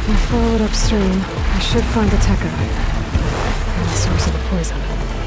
I follow it upstream. I should find the Tekka. And the source of the poison.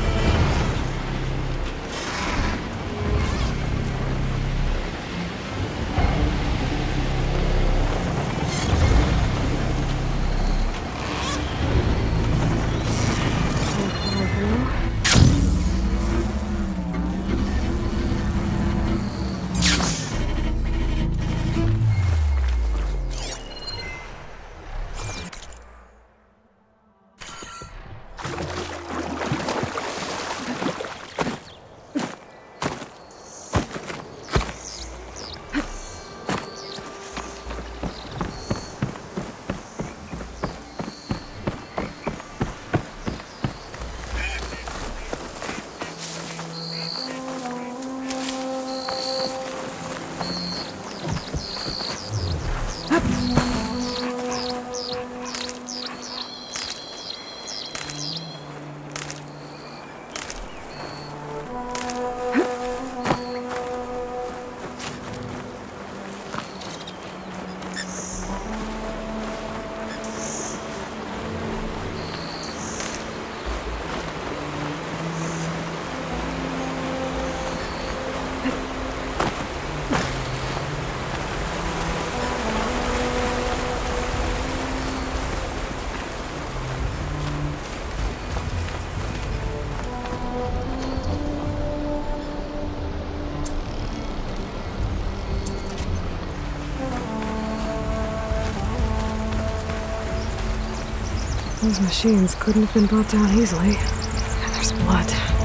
Those machines couldn't have been brought down easily. And there's blood.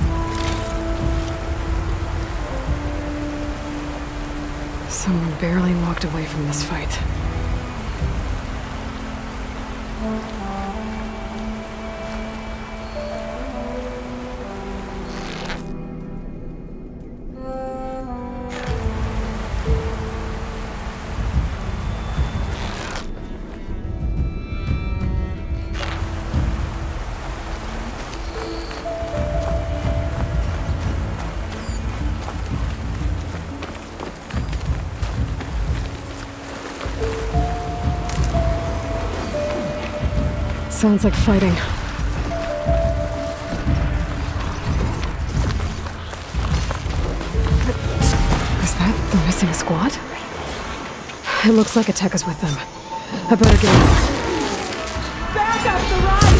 Someone barely walked away from this fight. Sounds like fighting. Is that the missing squad? It looks like a Tekka's with them. I better get in. Back up the right!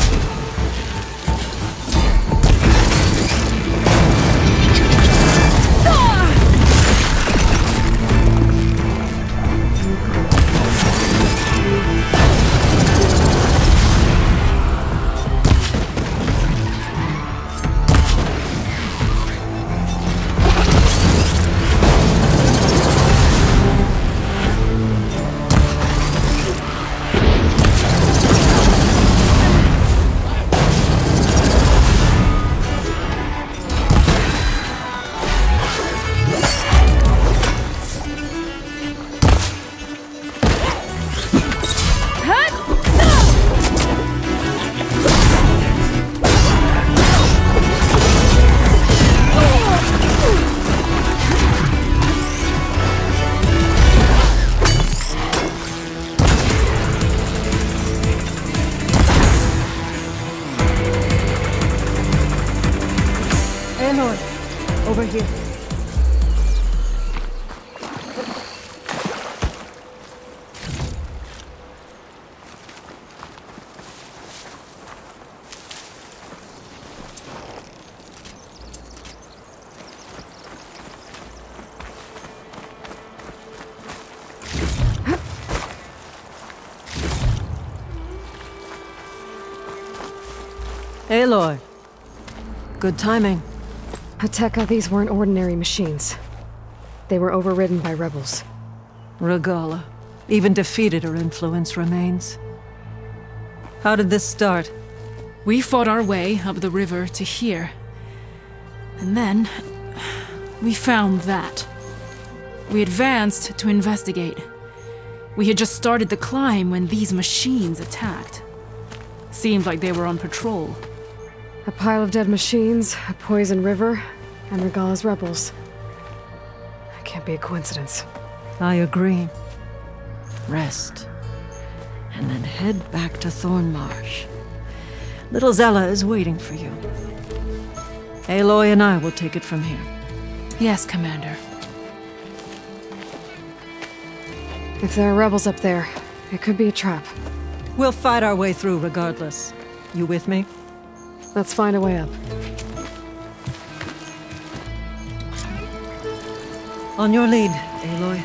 Over here. Aloy. Good timing. Tekka, these weren't ordinary machines. They were overridden by rebels. Regalla. Even defeated, her influence remains. How did this start? We fought our way up the river to here. And then... we found that. We advanced to investigate. We had just started the climb when these machines attacked. Seemed like they were on patrol. A pile of dead machines, a poison river, and Regalla's rebels. That can't be a coincidence. I agree. Rest. and then head back to Thornmarsh. Little Zella is waiting for you. Aloy and I will take it from here. Yes, Commander. If there are rebels up there, it could be a trap. We'll fight our way through regardless. You with me? Let's find a way up. On your lead, Aloy.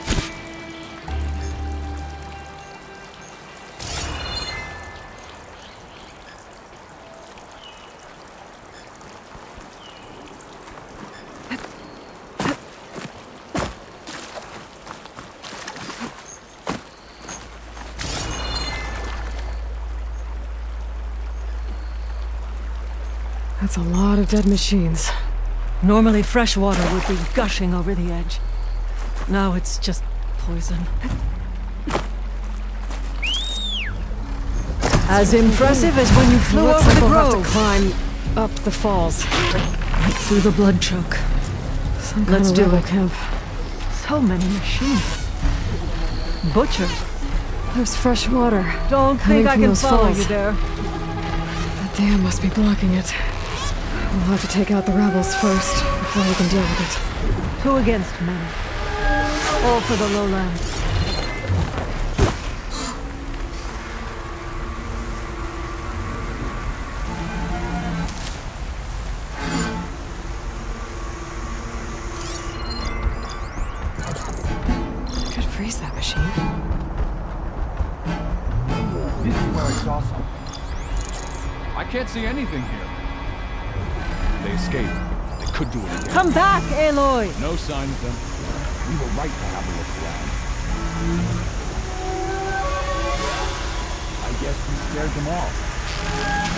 That's a lot of dead machines. Normally fresh water would be gushing over the edge. Now it's just poison. As impressive as when you flew Looks over like the we'll have grove. to climb up the falls. Right through the blood choke. Some Let's kind do of rebel it. camp. So many machines. Butchers. There's fresh water. Don't coming think I from can those follow falls. you there. The dam must be blocking it. We'll have to take out the rebels first, before we can deal with it. 2 against many. All for the lowlands. I could freeze that machine. This is where I saw something. I can't see anything here. They escaped. They could do it again. Come back, Aloy! No sign of them. We were right to have a look around. I guess we scared them all.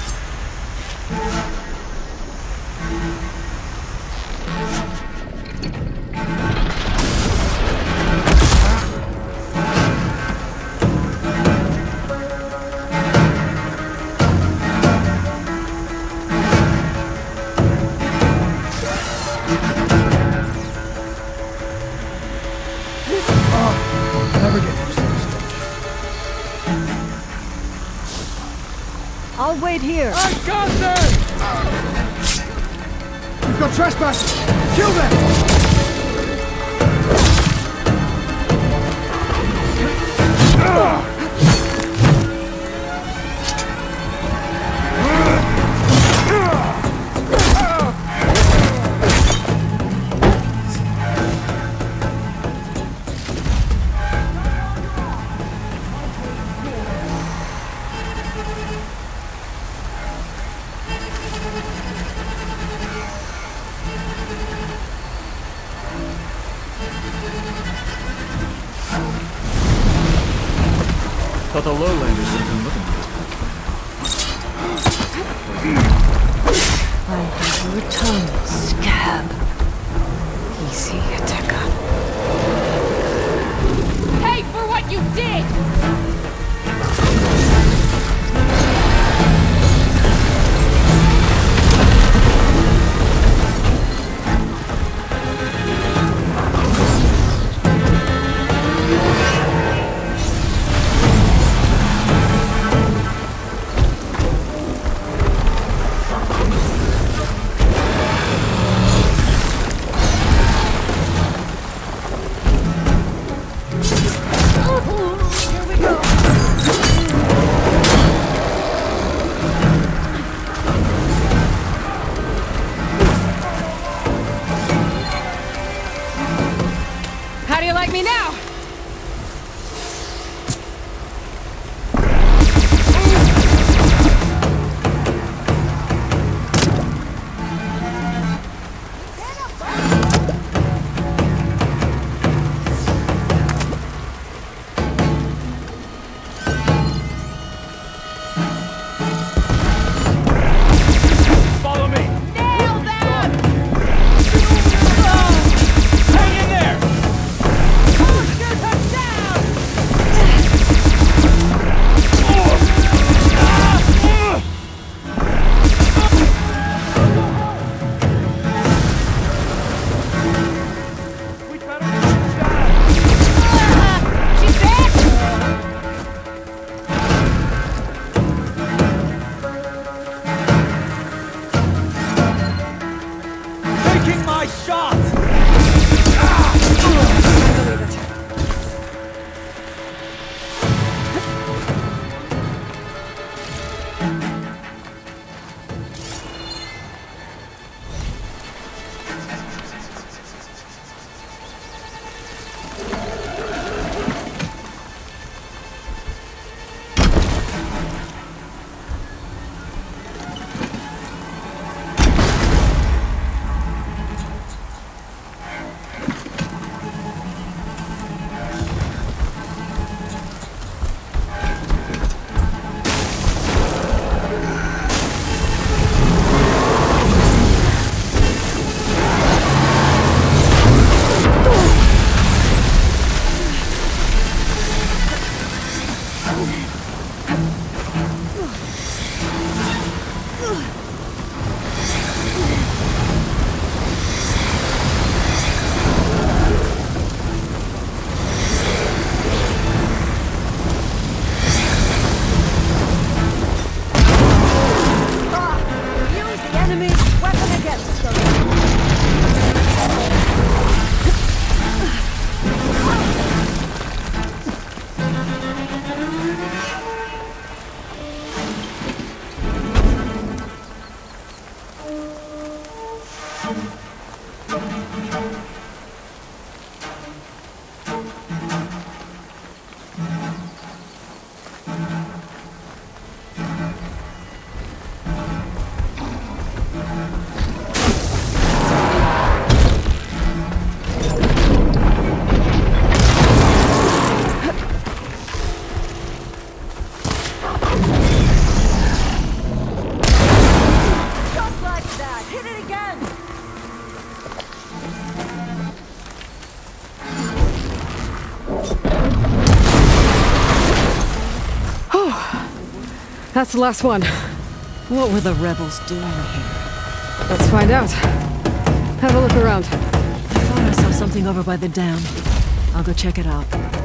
Never get used to this stuff. I'll wait here. I got them! We've got trespassers! Kill them! Thought the lowlanders would have been looking for this place. I have your tongue, scab. Easy, Tekka. Pay for what you did! Here we go! That's the last one. What were the rebels doing here? Let's find out. Have a look around. I thought I saw something over by the dam. I'll go check it out.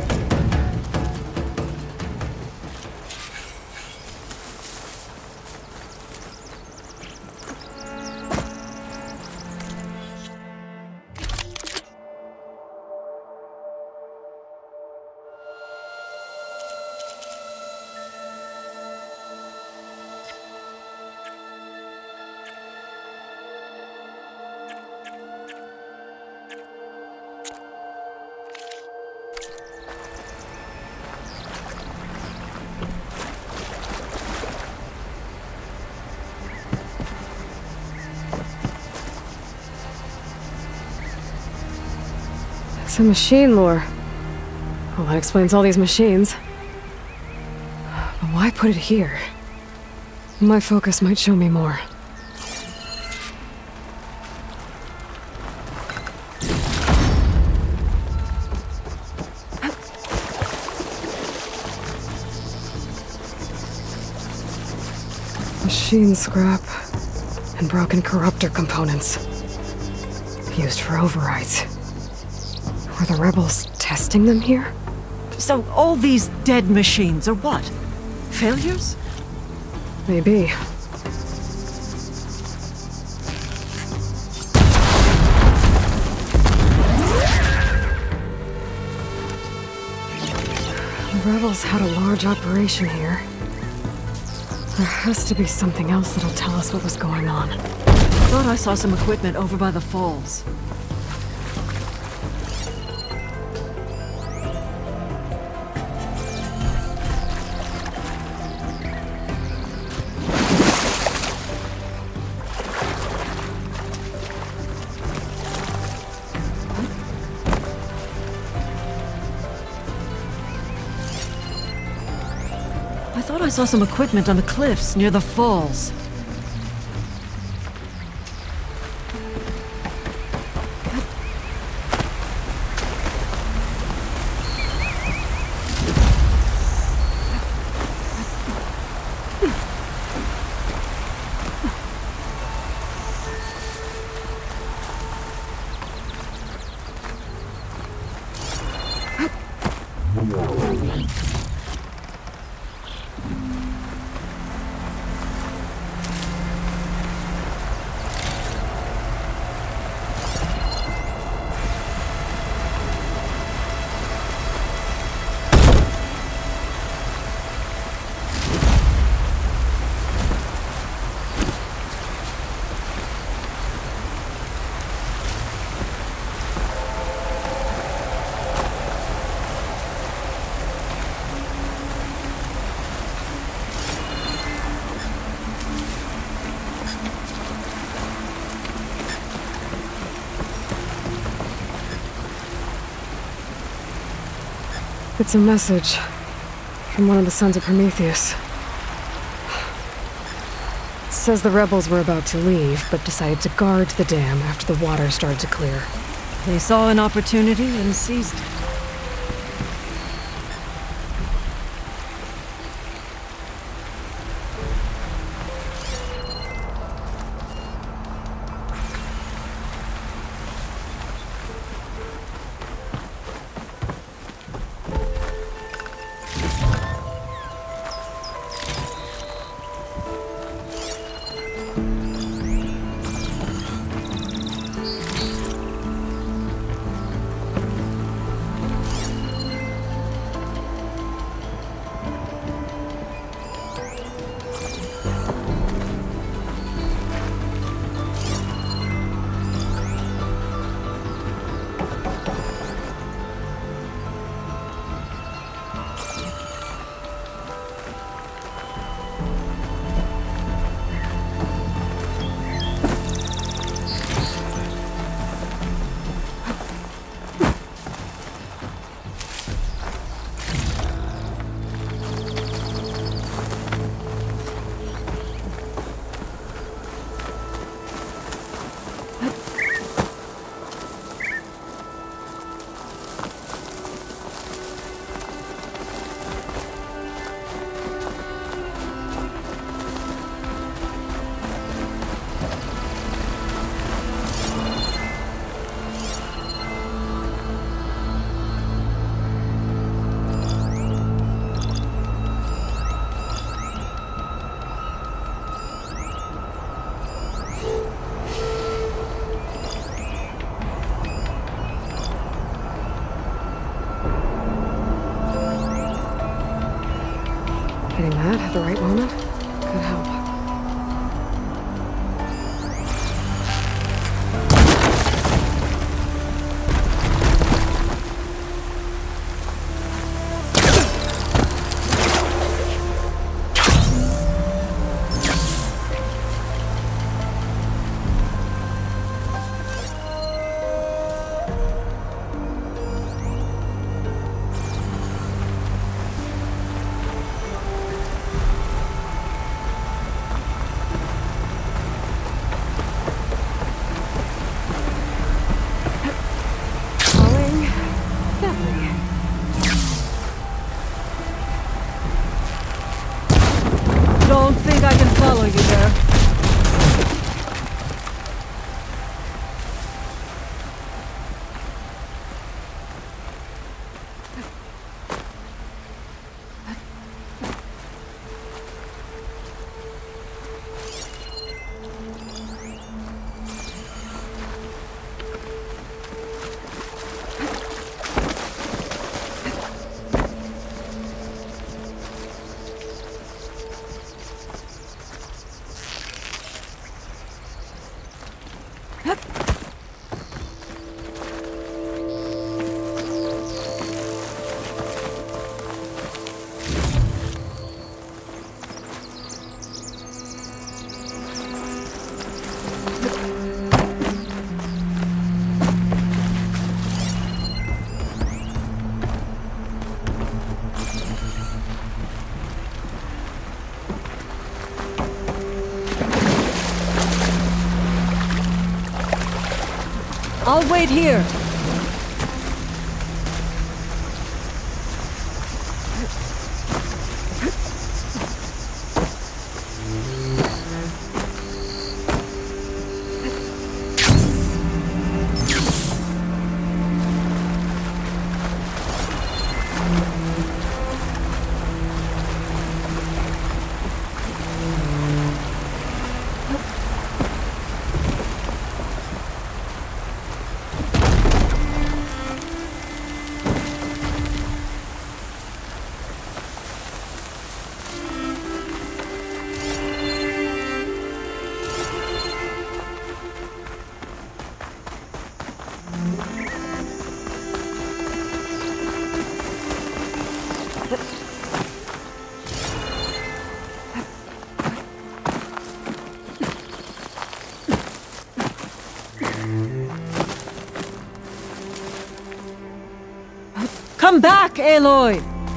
Some machine lore. Well, that explains all these machines. But why put it here? My focus might show me more. Machine scrap and broken corruptor components. Used for overrides. Were the rebels testing them here? So all these dead machines are what? Failures? Maybe. The rebels had a large operation here. There has to be something else that'll tell us what was going on. Thought I saw some equipment over by the falls. I thought I saw some equipment on the cliffs near the falls. It's a message from one of the Sons of Prometheus. It says the rebels were about to leave, but decided to guard the dam after the water started to clear. They saw an opportunity and seized it. Hitting that at the right moment could help. Don't think I can follow you there. I'll wait here. Come back, Aloy!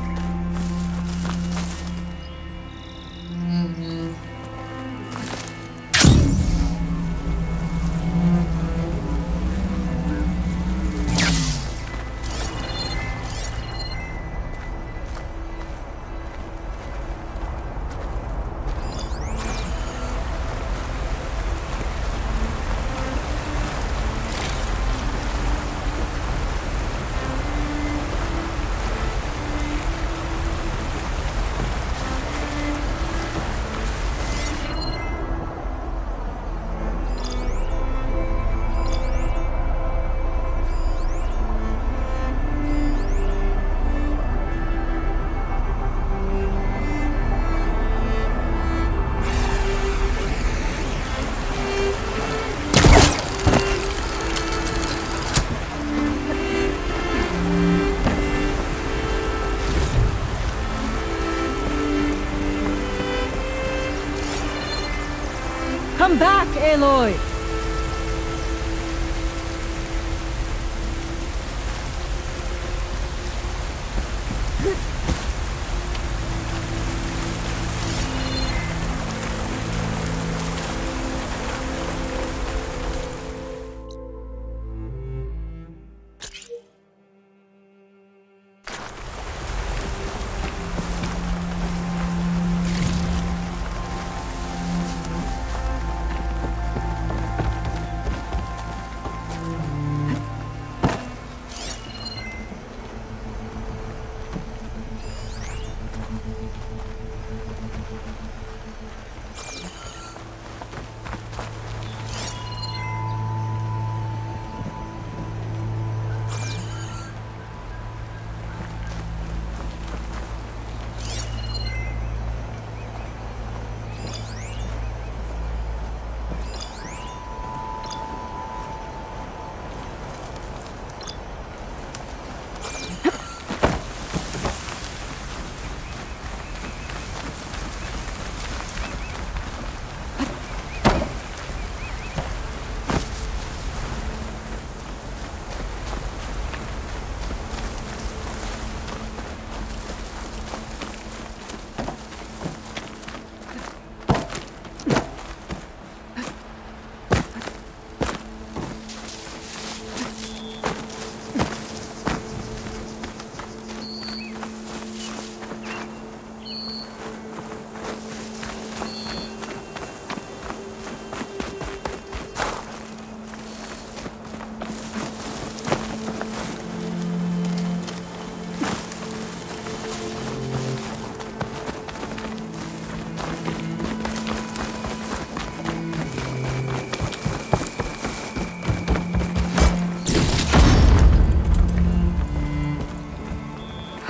Come back, Aloy!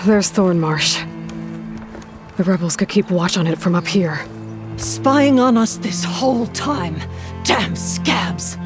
There's Thornmarsh. The rebels could keep watch on it from up here. Spying on us this whole time. Damn scabs!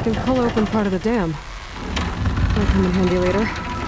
can pull open part of the dam. Might come in handy later.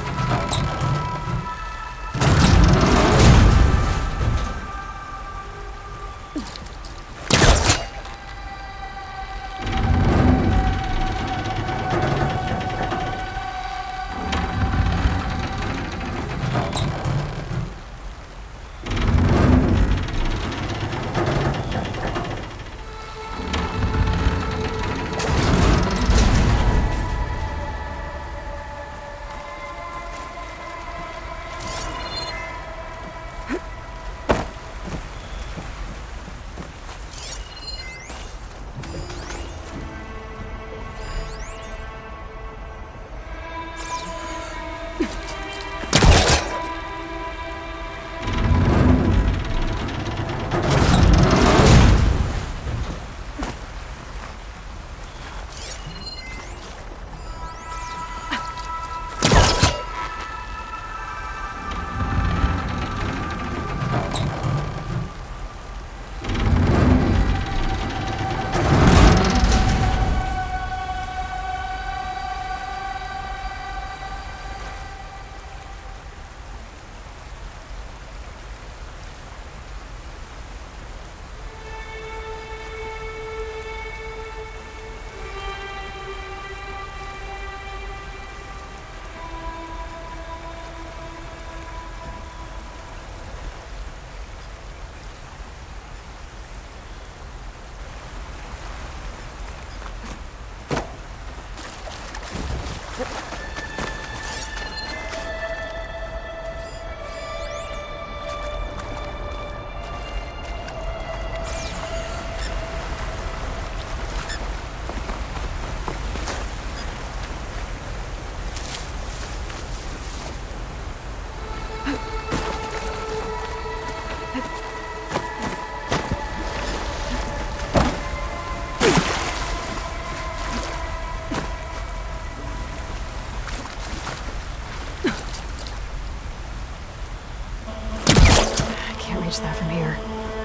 That from here.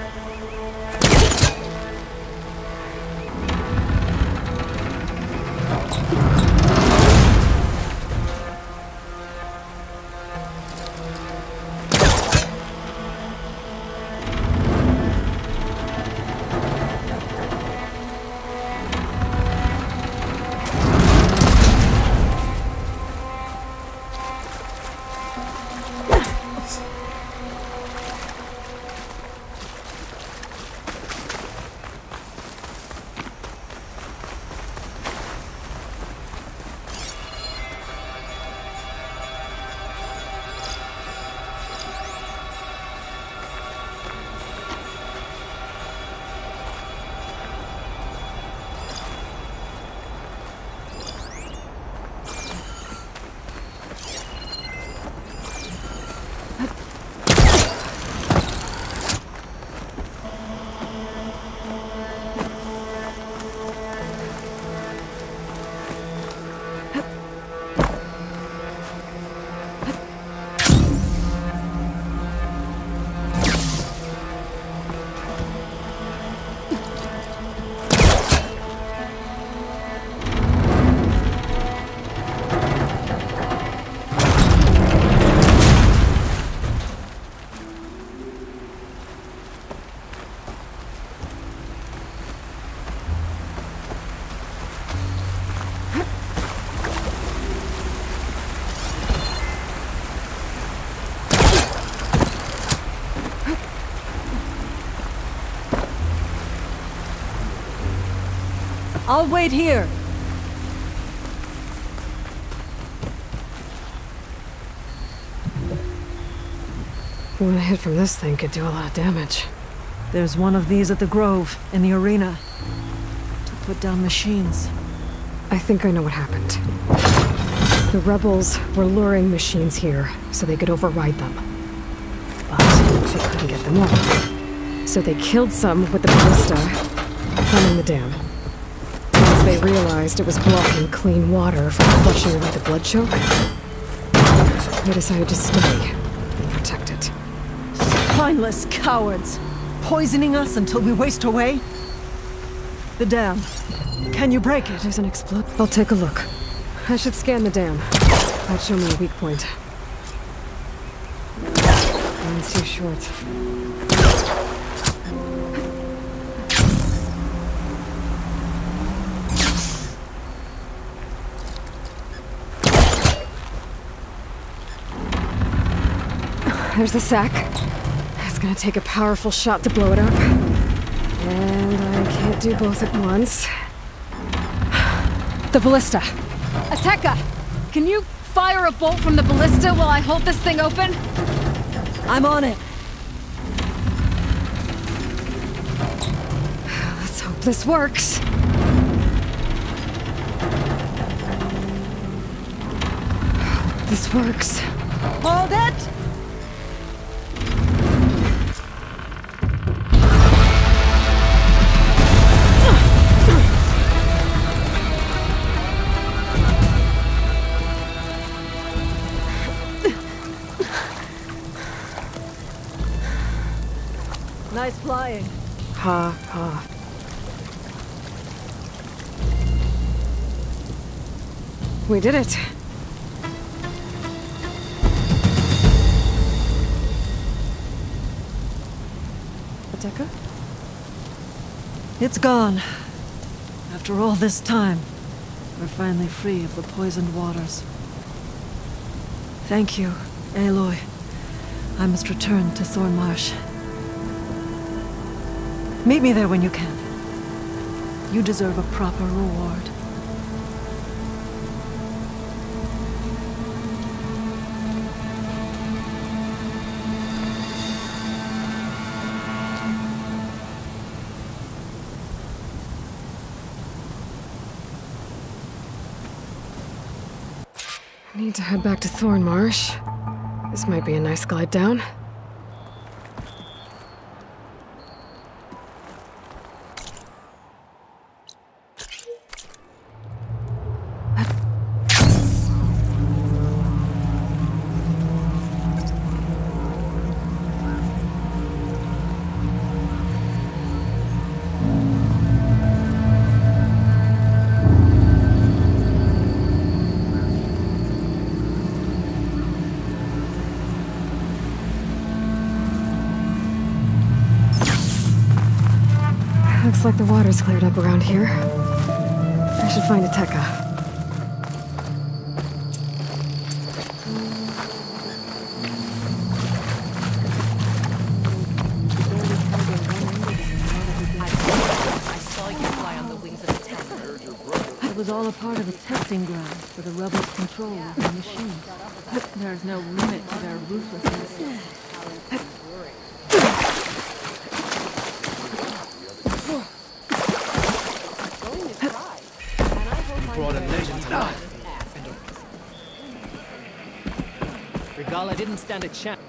I'll wait here. One hit from this thing could do a lot of damage. There's one of these at the Grove, in the arena. To put down machines. I think I know what happened. The rebels were luring machines here so they could override them. But they couldn't get them all. So they killed some with the ballista, plumbing the dam. Once they realized it was blocking clean water from flushing away the blood choke, they decided to stay and protect it. Spineless cowards! Poisoning us until we waste away? The dam. Can you break it? There's an explode. I'll take a look. I should scan the dam. That'd show me a weak point. Mine's too short. There's the sack. It's gonna take a powerful shot to blow it up. And I can't do both at once. The ballista. Ateka! Can you fire a bolt from the ballista while I hold this thing open? I'm on it. Let's hope this works. This works. Hold it! Nice flying. Ha, ha. We did it. Ateka? It's gone. After all this time, we're finally free of the poisoned waters. Thank you, Aloy. I must return to Thornmarsh. Meet me there when you can. You deserve a proper reward. I need to head back to Thornmarsh. This might be a nice glide down. Looks like the water's cleared up around here. I should find Ateka. It was all a part of a testing ground for the rebels' control of the machines. There's no limit to their ruthlessness. Brought a legend to life. Regala didn't stand a chance.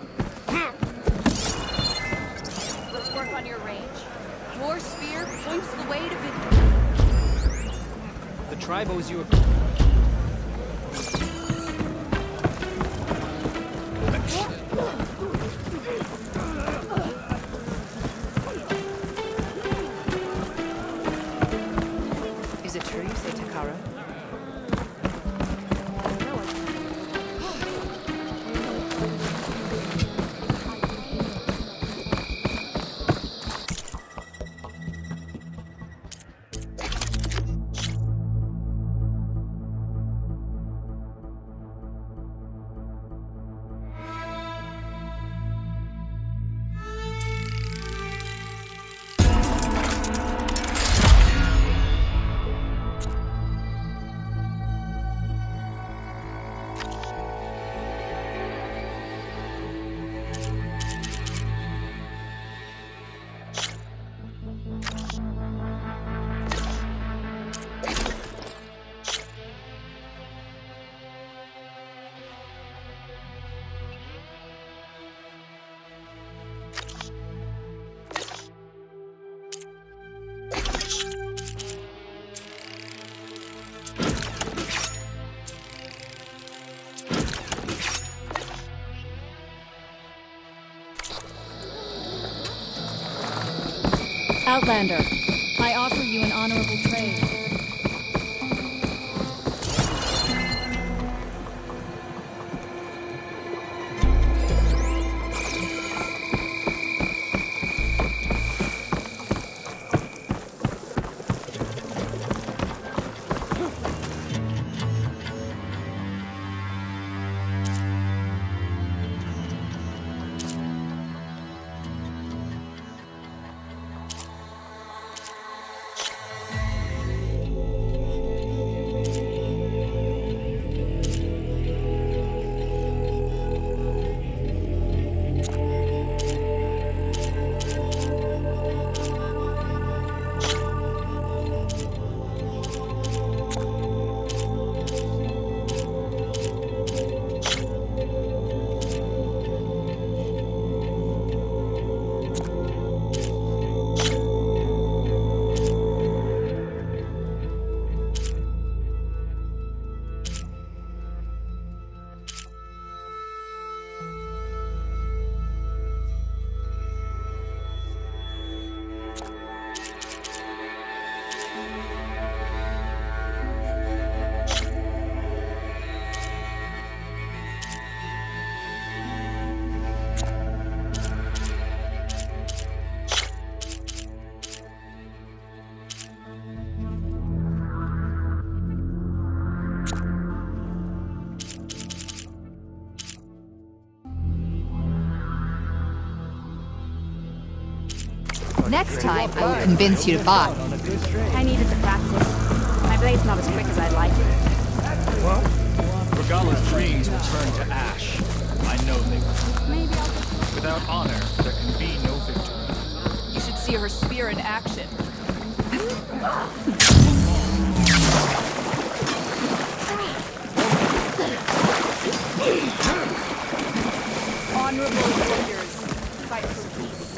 Let's work on your range. Your spear points the way to victory. The tribe owes you a... Is it true you say Takara? Outlander, I offer you an honorable trade. Next time, I will convince you to buy. I needed to practice. My blade's not as quick as I'd like. Regala's dreams will turn to ash. I know they will. Maybe I'll just... Without honor, there can be no victory. You should see her spear in action. Honorable warriors, fight for peace.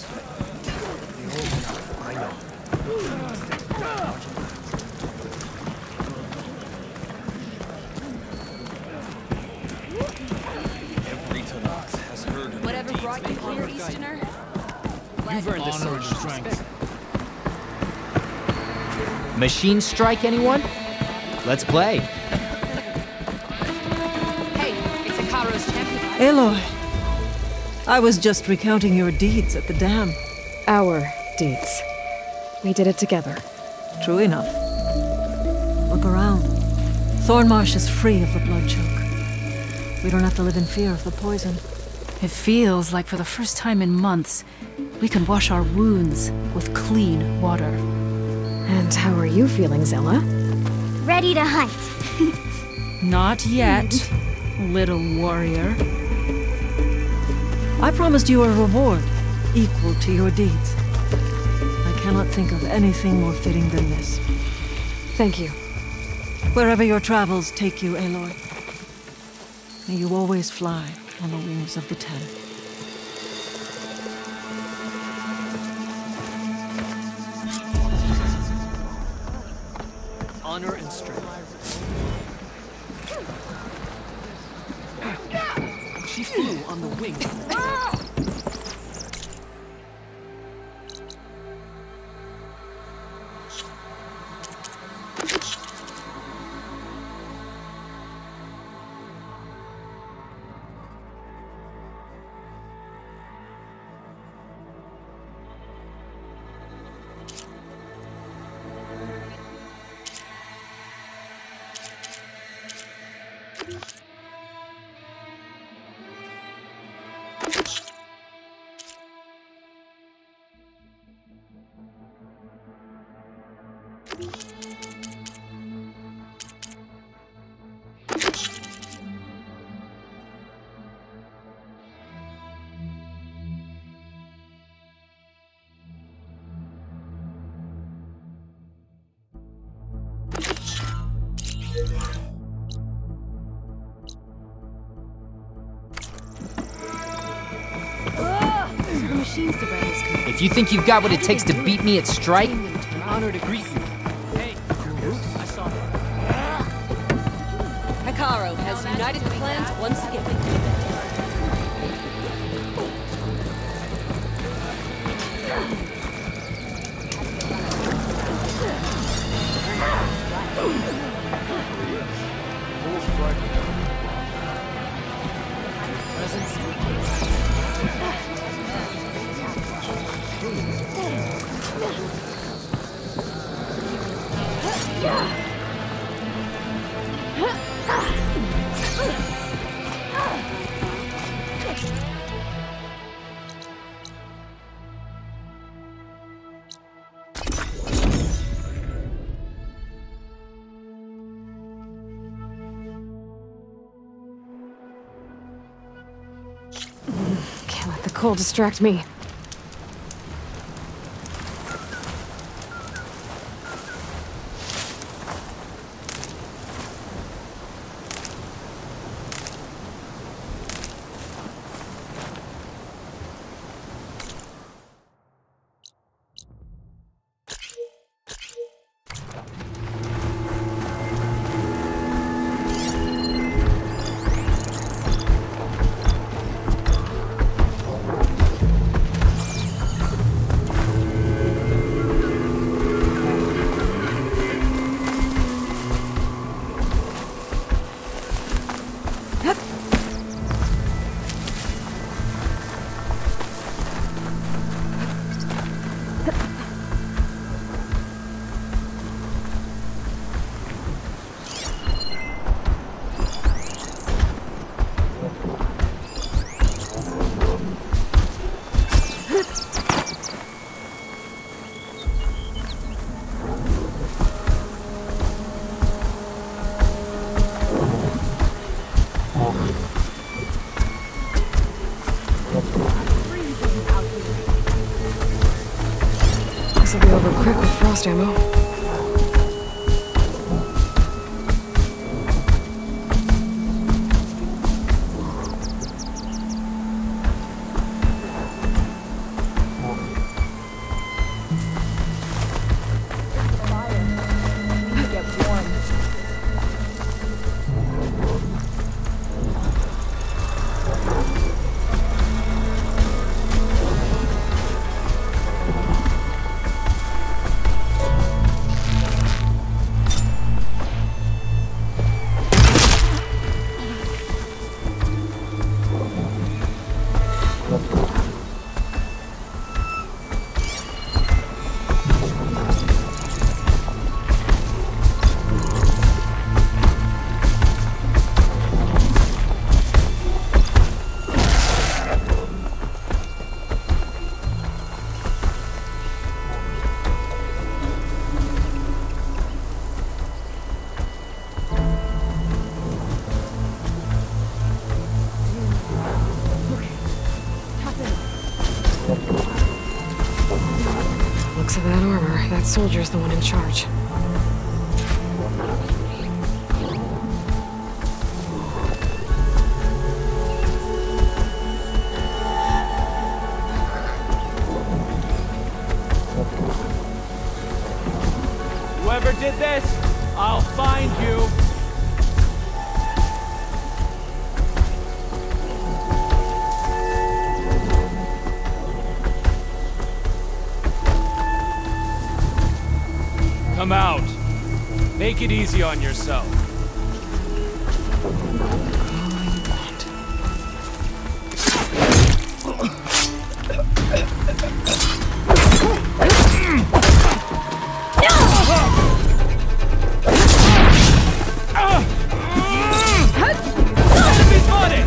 I know. Every Talat has heard of Whatever brought you here, Easterner? You've earned this honor and soldier's strength. respect. Machine strike, anyone? Let's play. Hey, it's Akaro's champion. Aloy, I was just recounting your deeds at the dam. Our deeds. We did it together. True enough. Look around. Thornmarsh is free of the blood choke. We don't have to live in fear of the poison. It feels like for the first time in months, we can wash our wounds with clean water. And how are you feeling, Zella? Ready to hunt. Not yet, little warrior. I promised you a reward equal to your deeds. I cannot think of anything more fitting than this. Thank you. Wherever your travels take you, Aloy, may you always fly on the wings of the Ten. Honor and strength. She flew on the wings. If you think you've got what it takes to beat me at Strike, An honor to greet you. Hey, I saw that. Hekarro has united the clans once again. Can't let the cold distract me. This'll be over quick with frost ammo. Looks of that armor, that soldier's the one in charge. Whoever did this, I'll find you. Come out. Make it easy on yourself. Enemy spotted!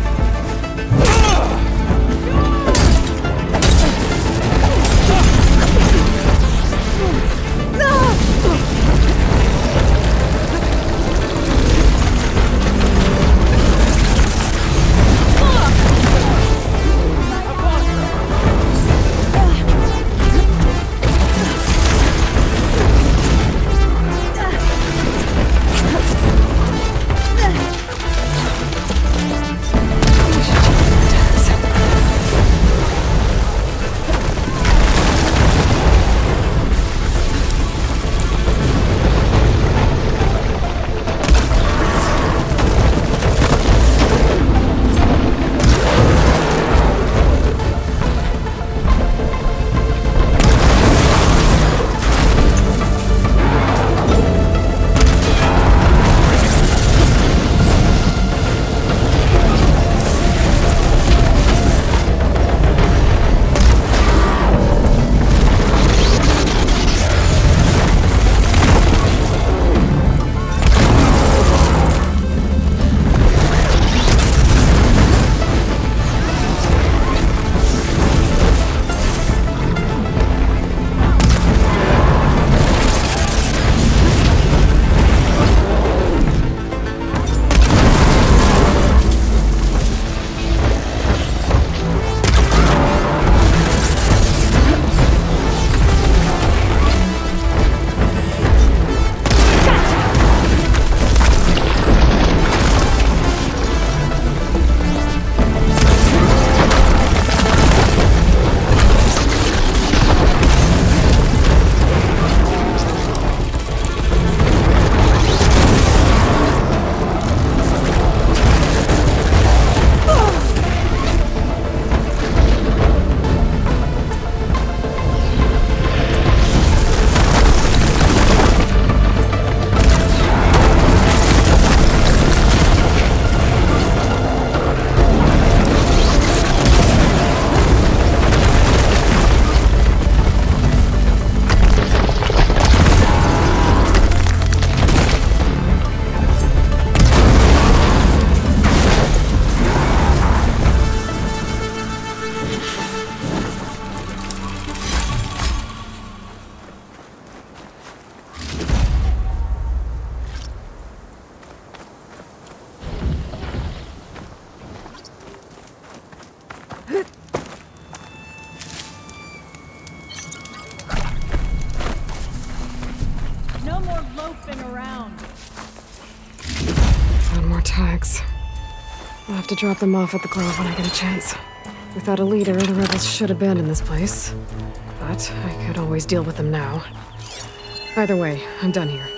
tags. I'll have to drop them off at the Grove when I get a chance. Without a leader, the rebels should abandon this place. But I could always deal with them now. Either way, I'm done here.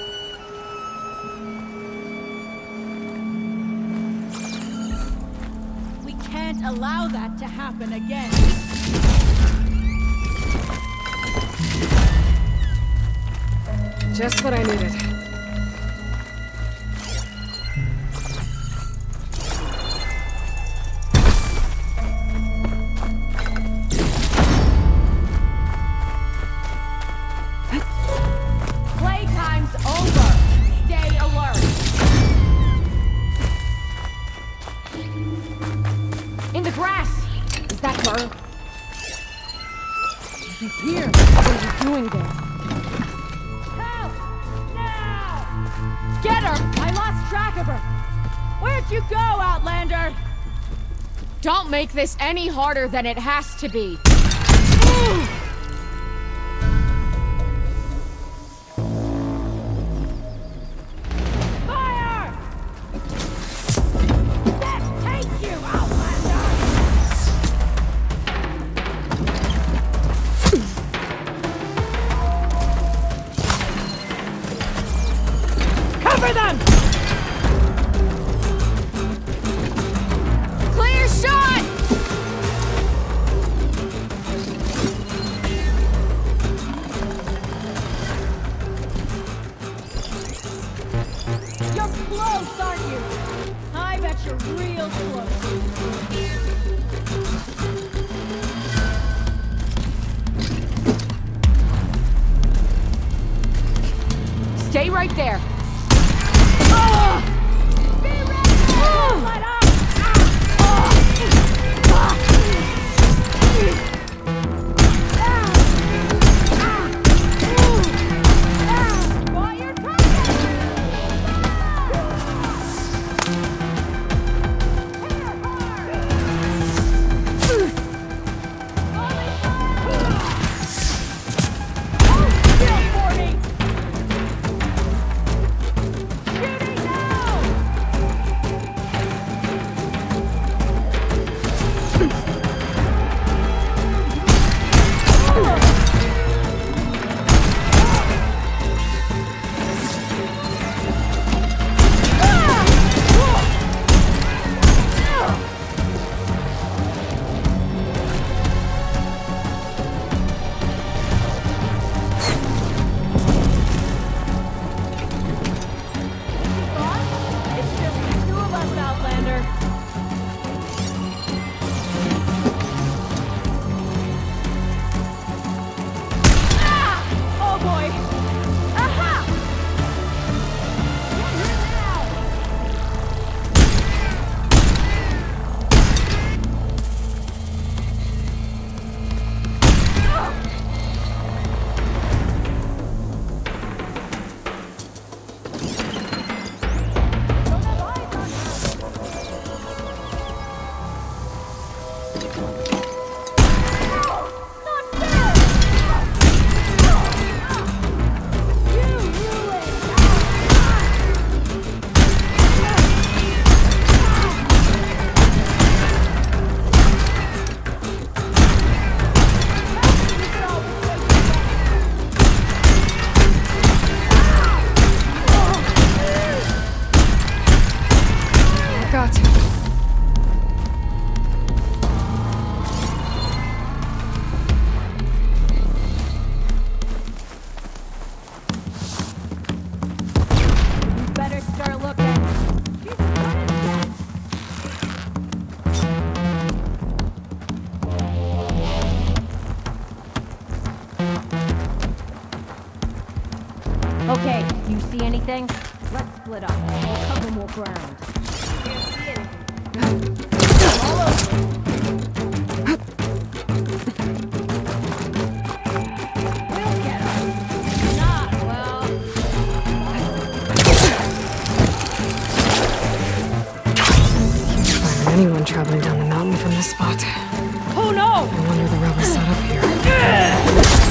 We can't allow that to happen again. Just what I needed. Playtime's over. Stay alert. In the grass. Is that her? She's here. What are you doing there? Help! Now! Get her! I lost track of her. Where'd you go, Outlander? Don't make this any harder than it has to be. Fire! Let's take you, Outlander! Cover them! Clear shot! You're close, aren't you? I bet you're real close. Stay right there. Be ready! Let up! Got your Okay, do you see anything? Let's split up. We'll cover more ground. Can't see anything. All over. We'll get her. Not well. Can't fire anyone traveling down the mountain from this spot. Oh no! I wonder the rebels set up here.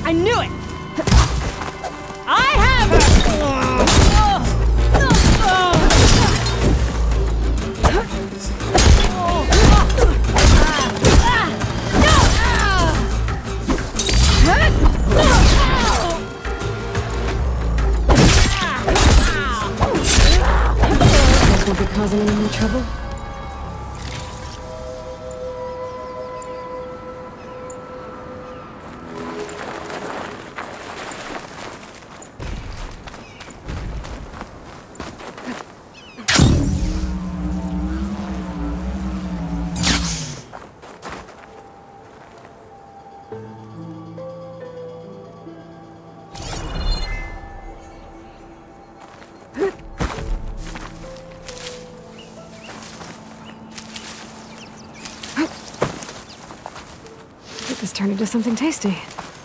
I knew it! I have... Won't be causing any more trouble? This turned into something tasty.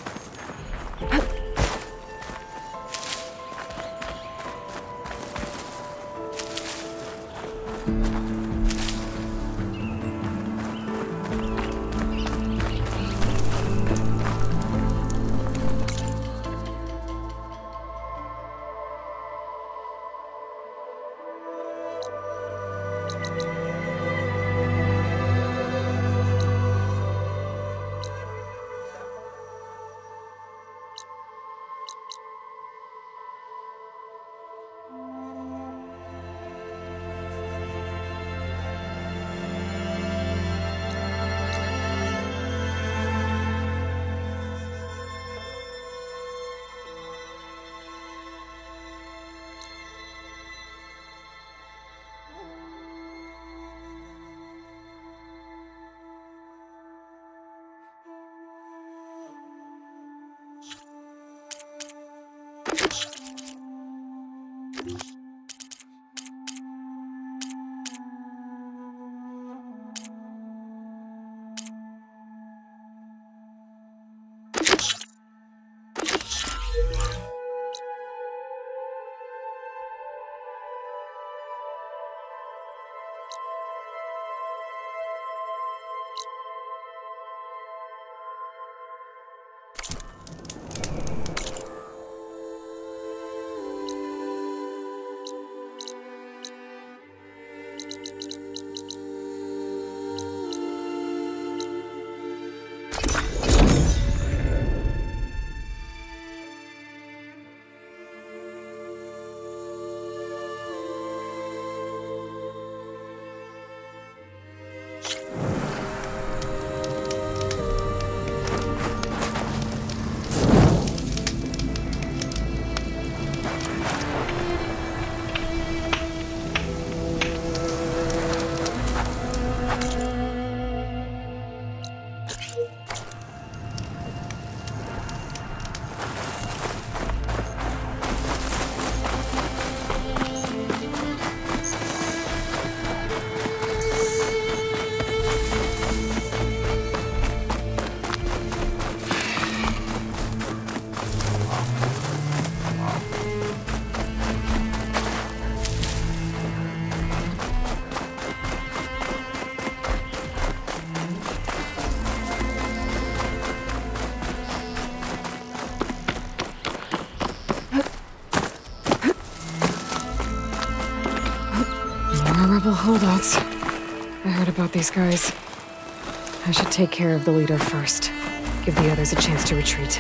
Rebel holdouts. I heard about these guys. I should take care of the leader first. Give the others a chance to retreat.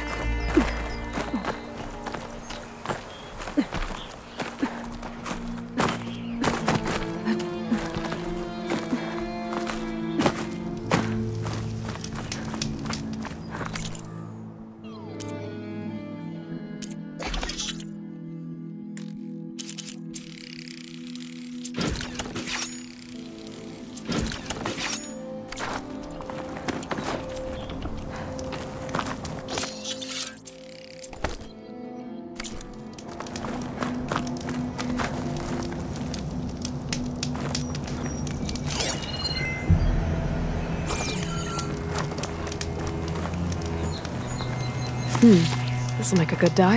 This'll make a good dye.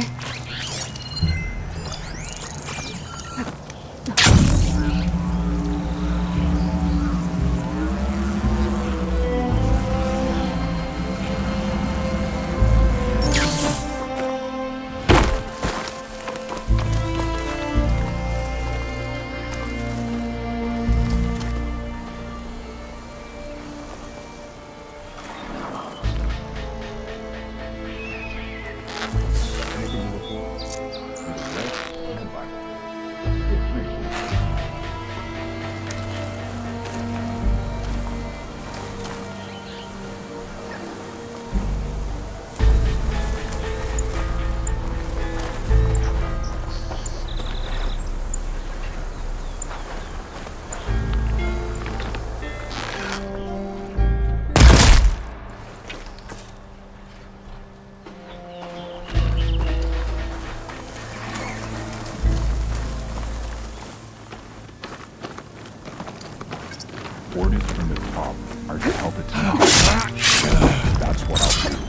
orders from the top are to help it not. That's what I'll do.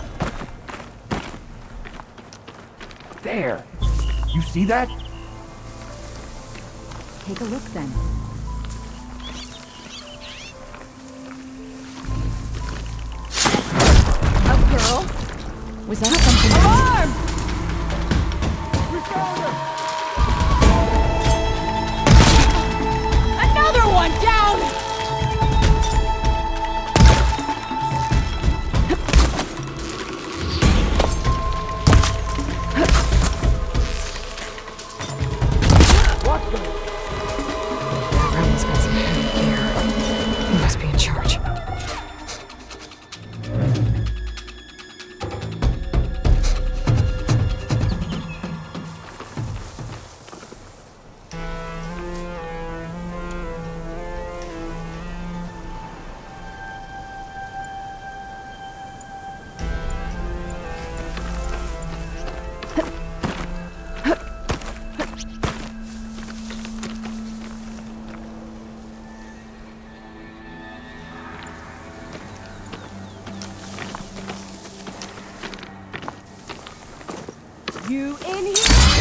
There! You see that? Take a look then. Up, girl. Was that something? Alarm! We found her! Another one down! Rebels got some heavy gear. He must be in charge. You in here?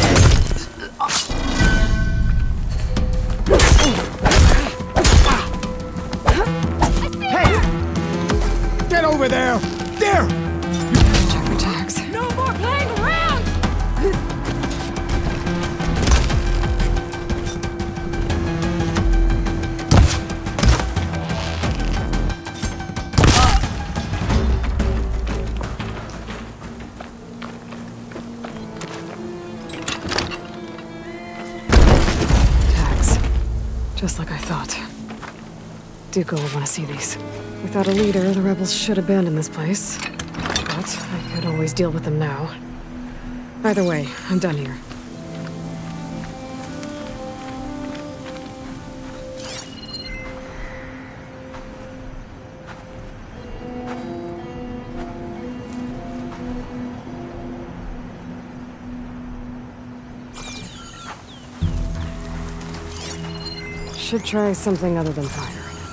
Hey! Get over there! There! Check for tags. No more playing around! Tags. Just like I thought. Dooku will want to see these. Without a leader, the rebels should abandon this place. But I could always deal with them now. Either way, I'm done here. Should try something other than fire.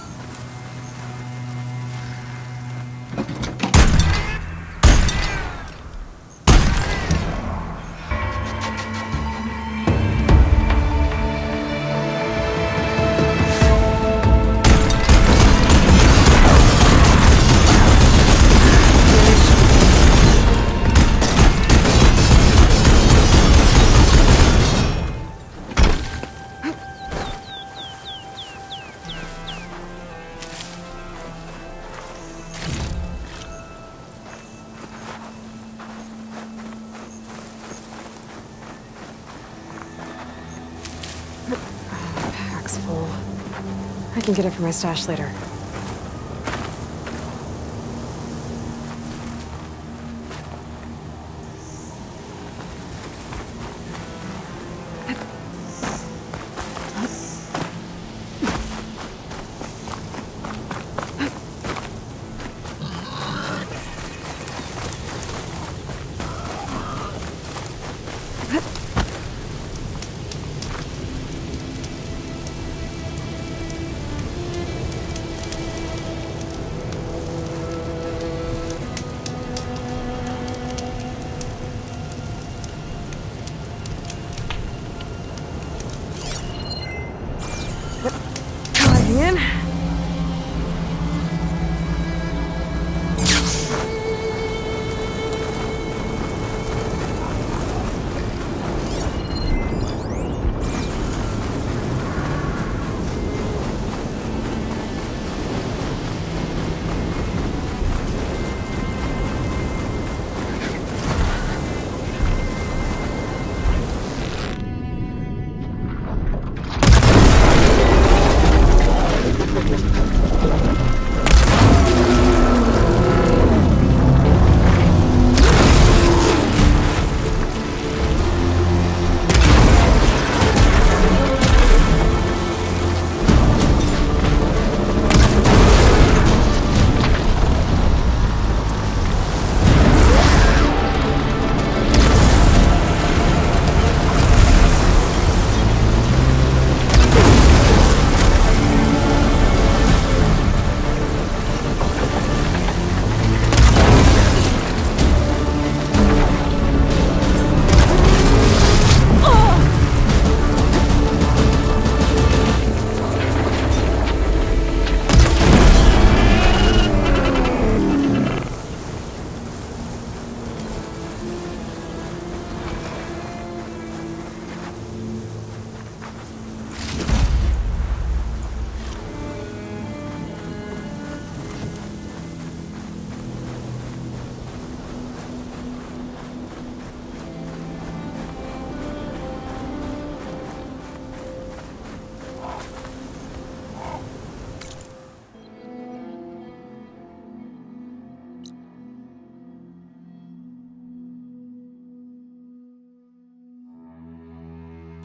Pack's full. I can get it from my stash later.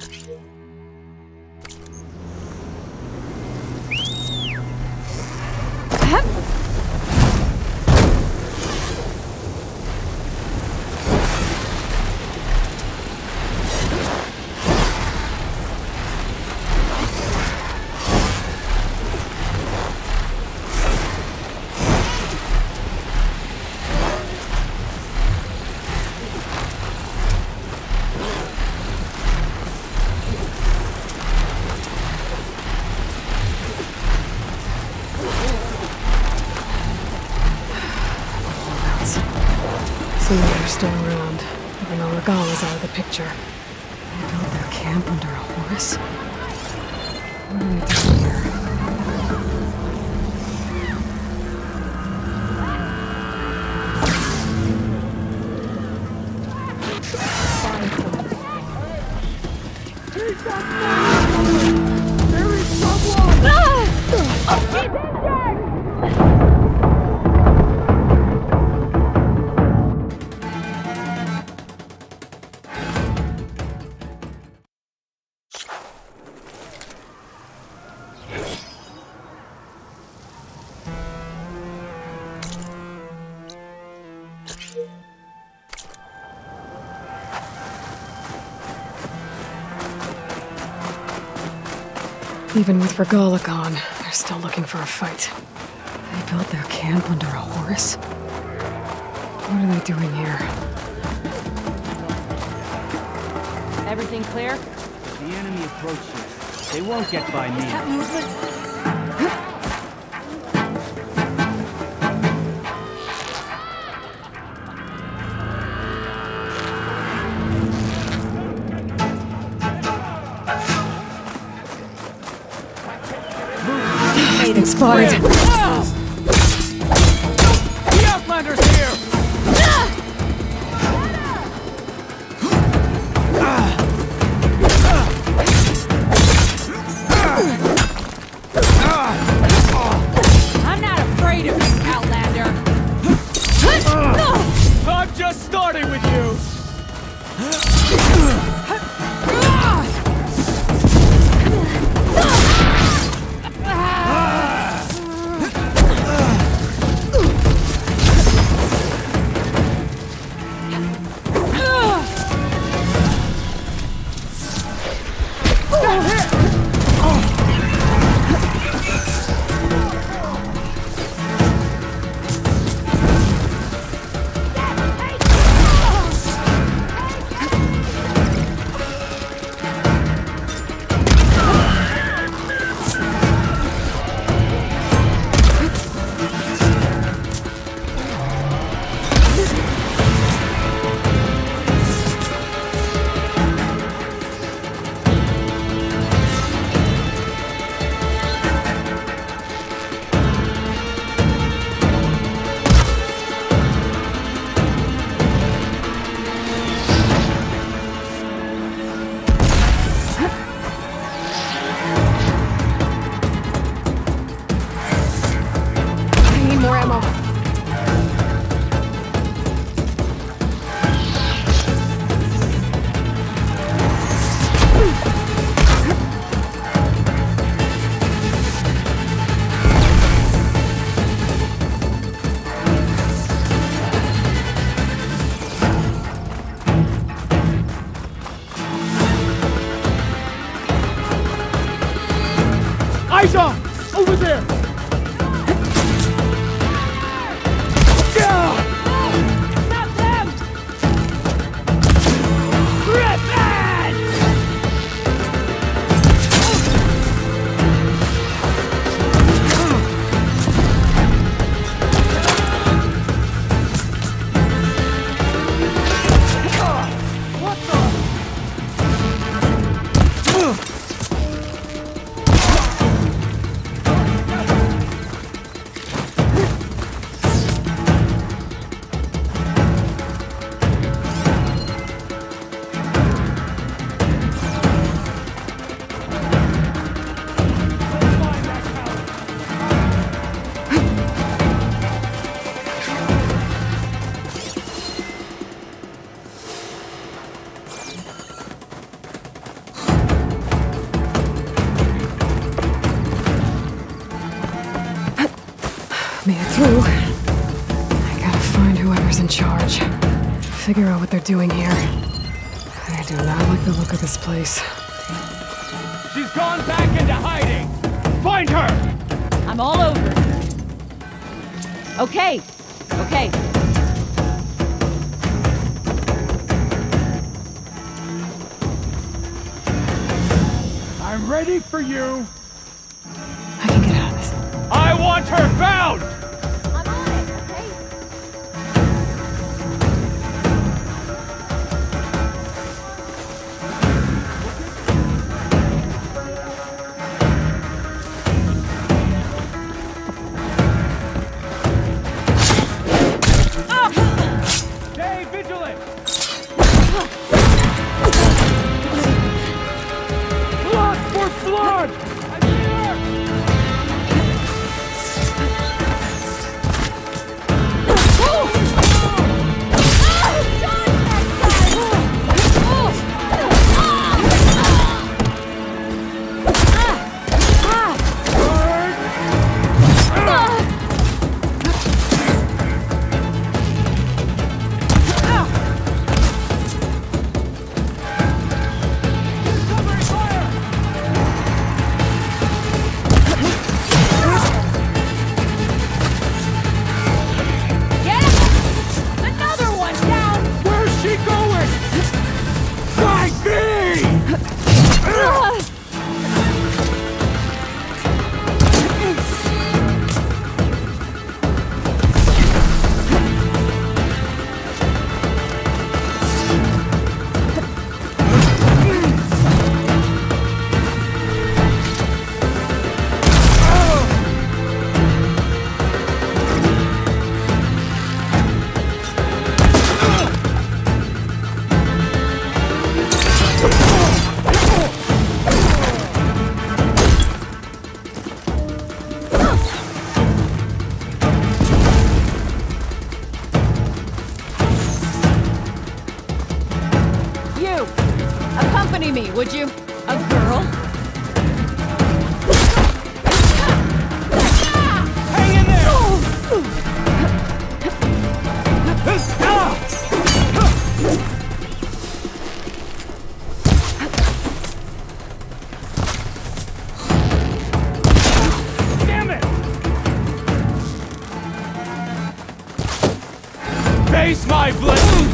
Seems they're still around, even though Regala's out of the picture. They built their camp under a horse? What are they doing here? There is someone! Even with Regala gone, they're still looking for a fight. They built their camp under a horse? What are they doing here? Everything clear? The enemy approaches. They won't get by me. He's been spotted. The Outlander's here! I'm not afraid of you, Outlander! I'm just starting with you! Phew. I gotta find whoever's in charge. Figure out what they're doing here. I do not like the look of this place. She's gone back into hiding! Find her! I'm all over it. Okay. Okay. I'm ready for you! I can get out of this. I want her found! I'm on it, okay? Stay vigilant! Blood for blood! I'm here! Accompany me, would you? A girl? Hang in there! Damn it! Face my blade!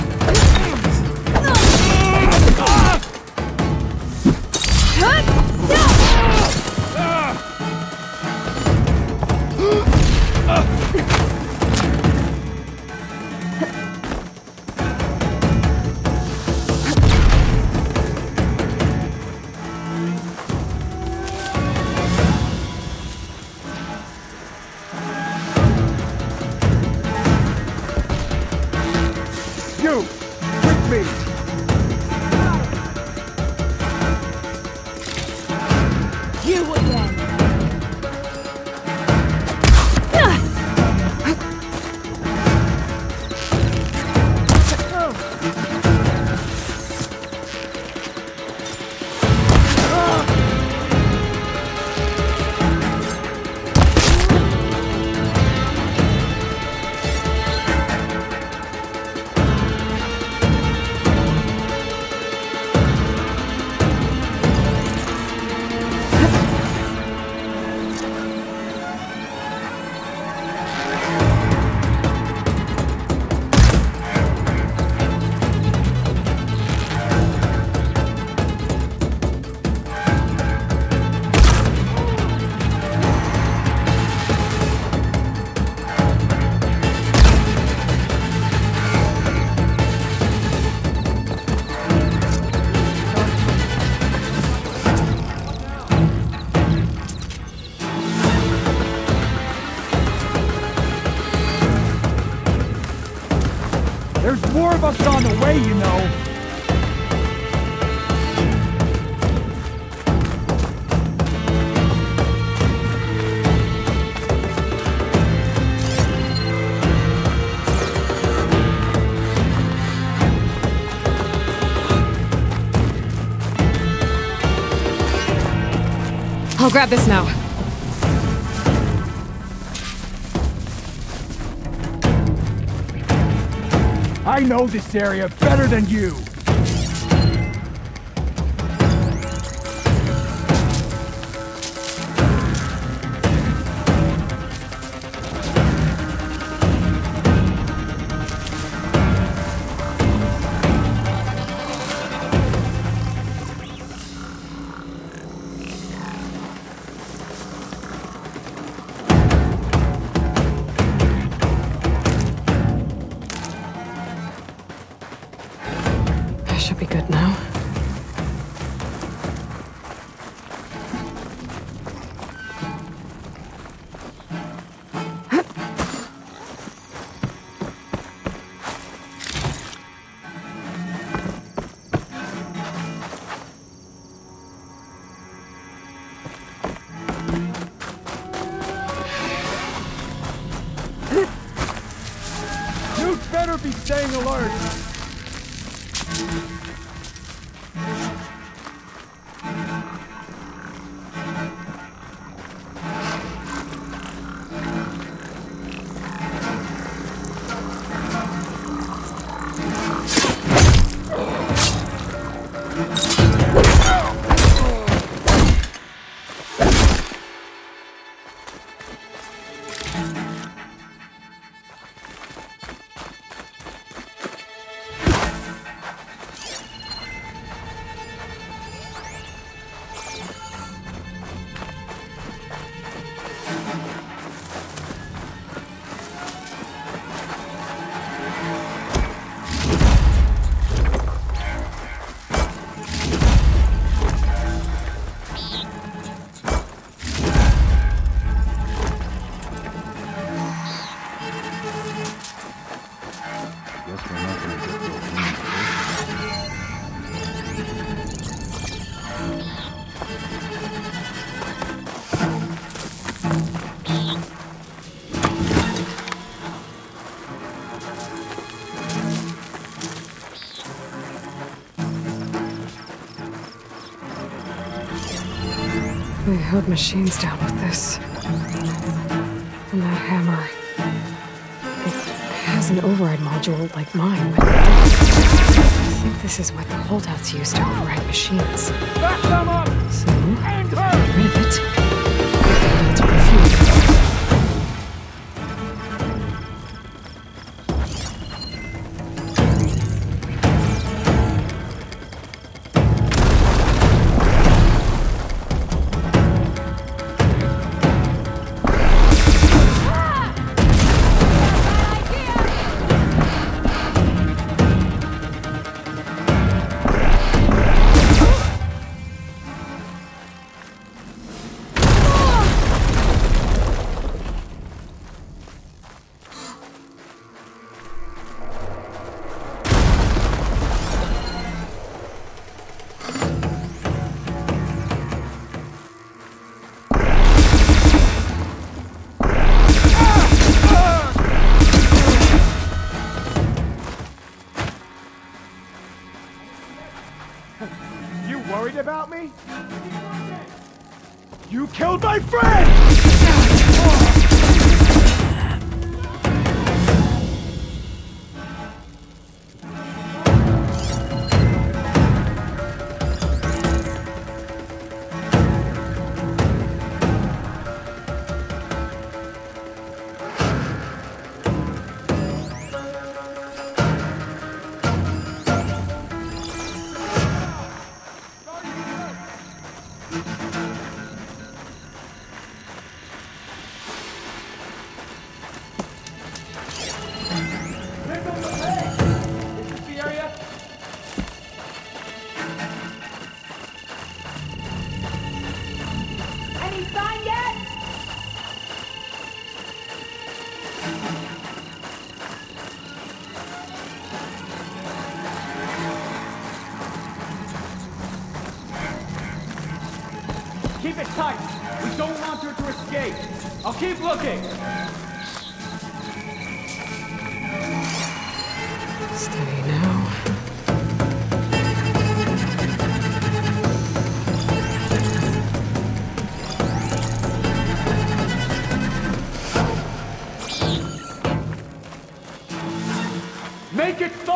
You! With me! You again! There's more of us on the way, you know. I'll grab this now. I know this area better than you! Should be good now. You'd better be staying alert! They held machines down with this. And that hammer. It has an override module like mine, but I think this is what the holdouts use to override machines. Back them up! So, And her! read it. It's perfume. You worried about me? You killed my friend! Keep it tight. We don't want her to escape. I'll keep looking. Steady now. Make it fun!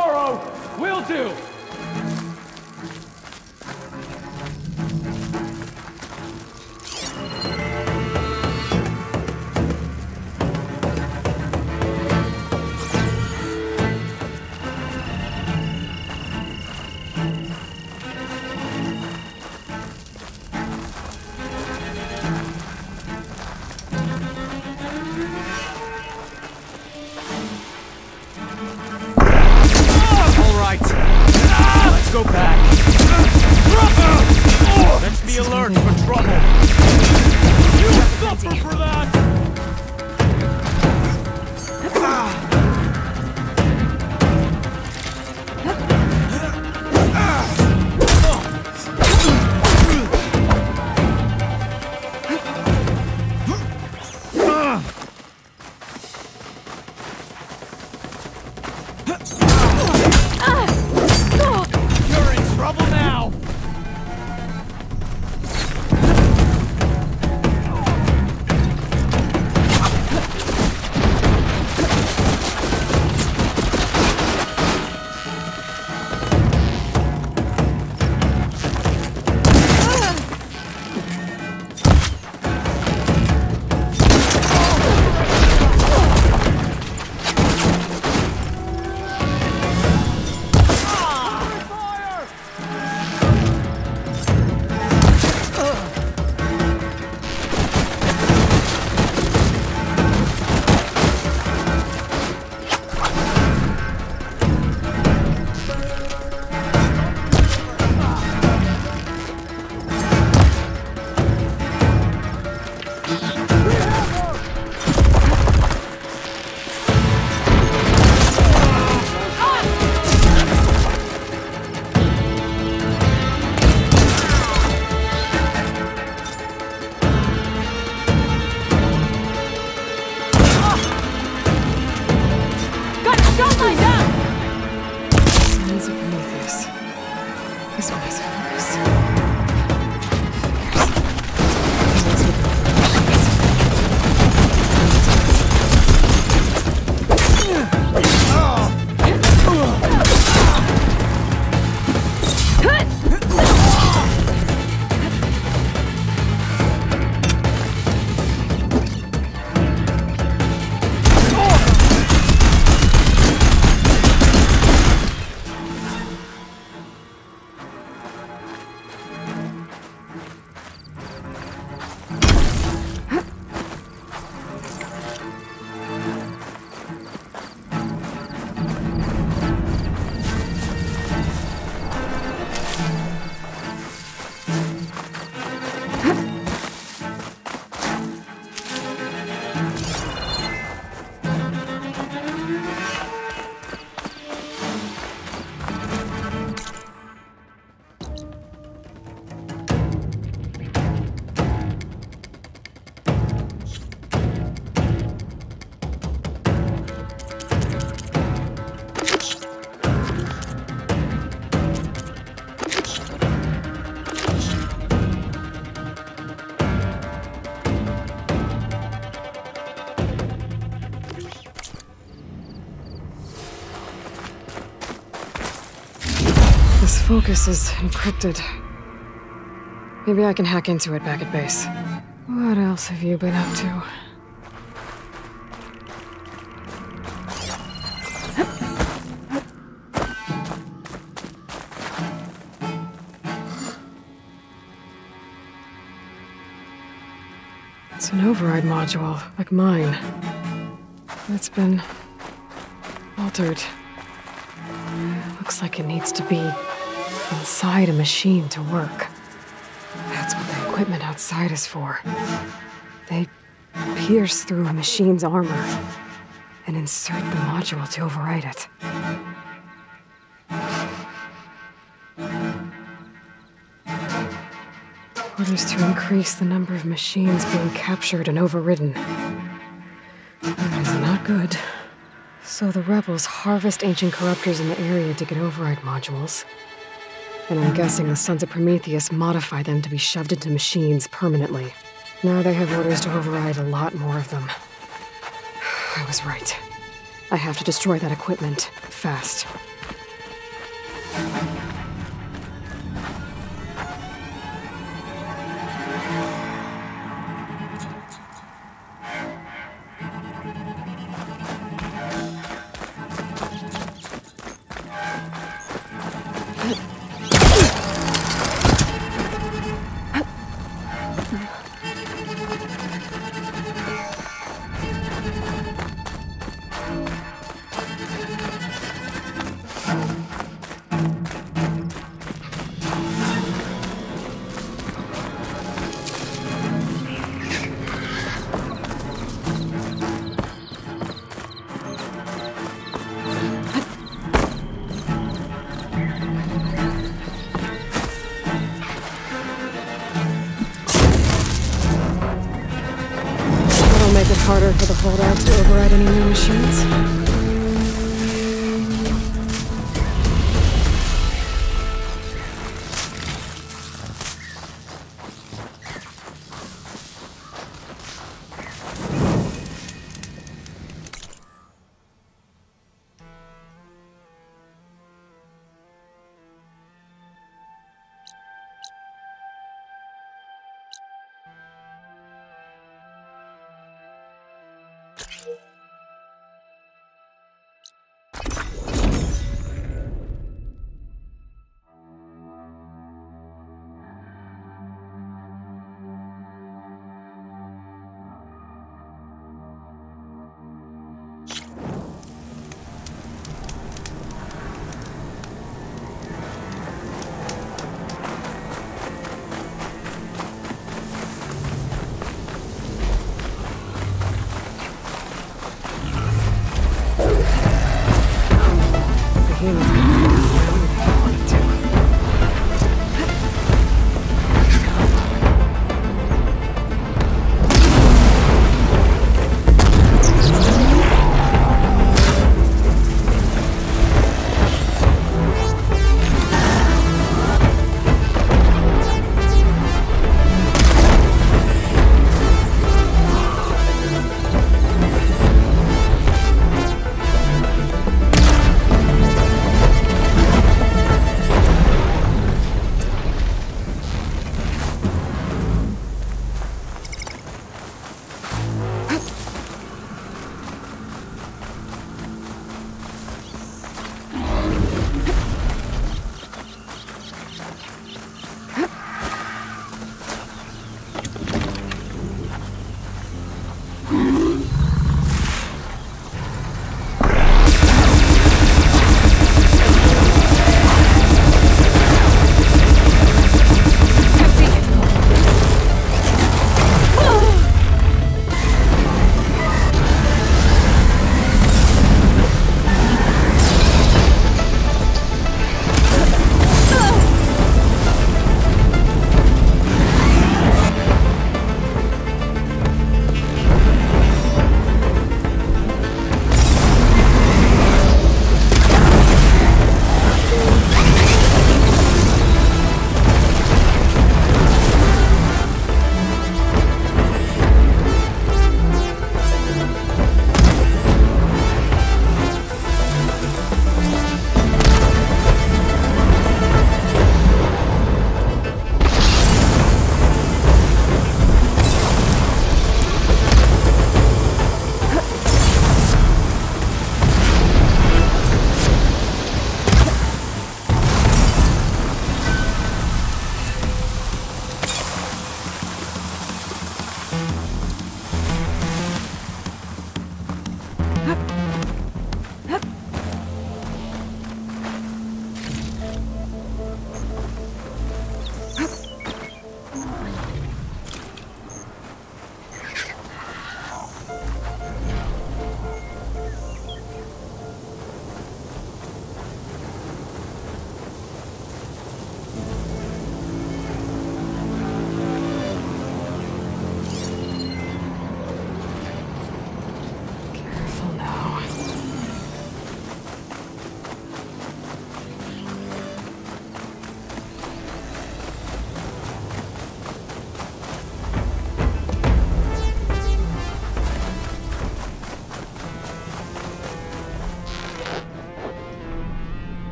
Let's go back. Let's be alert for trouble. You suffer for that! You're in trouble now! Sons of Prometheus. This one has a focus. This focus is encrypted. Maybe I can hack into it back at base. What else have you been up to? It's an override module, like mine. It's been altered. Looks like it needs to be inside a machine to work. That's what the equipment outside is for. They pierce through a machine's armor and insert the module to override it. Orders to increase the number of machines being captured and overridden. That is not good. So the rebels harvest ancient corruptors in the area to get override modules. And I'm guessing the Sons of Prometheus modify them to be shoved into machines permanently. Now they have orders to override a lot more of them. I was right. I have to destroy that equipment, fast. harder for the holdouts to override any new machines.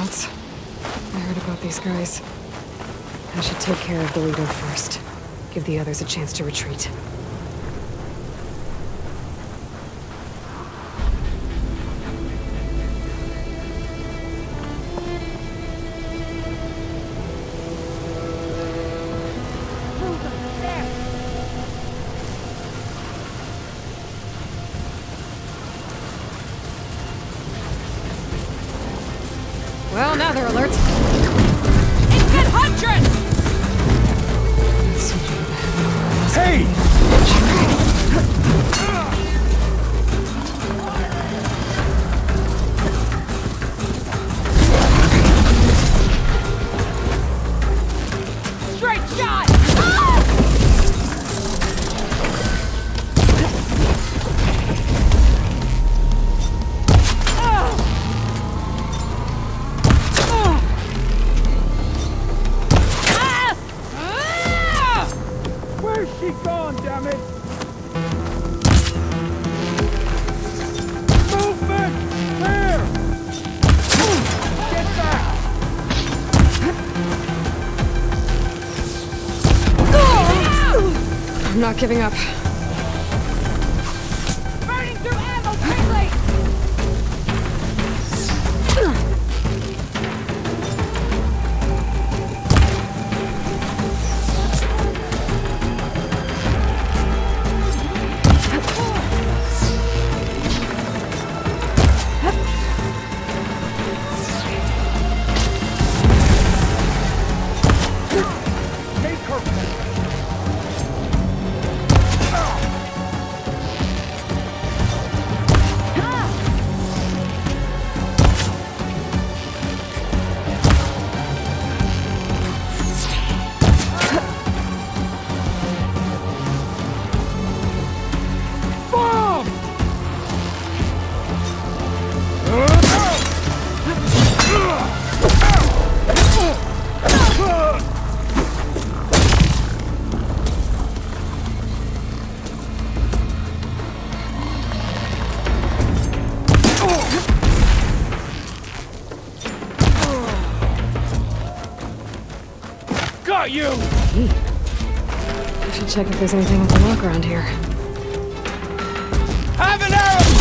whereabouts. I heard about these guys. I should take care of the leader first. Give the others a chance to retreat. Well, now they're alert. Infant Huntress! Hey! Straight shot! Where's she gone, damn it? Movement! There! Get back! I'm not giving up. Burning through ammo quickly! Take her! Bomb! Got you! I should check if there's anything with the lock around here. Have an arrow!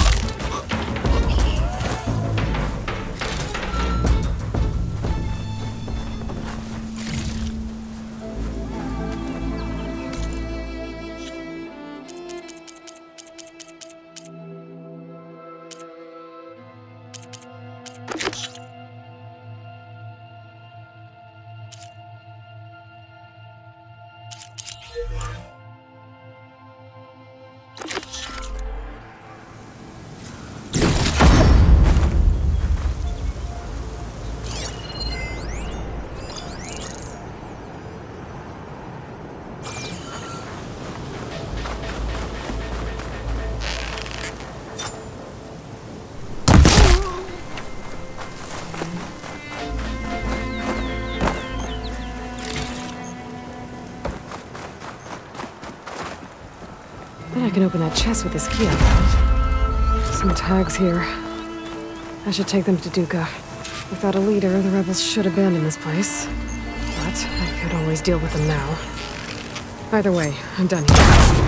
Bet I can open that chest with this key I found. Some tags here. I should take them to Duca. Without a leader, the rebels should abandon this place. But I could always deal with them now. Either way, I'm done here.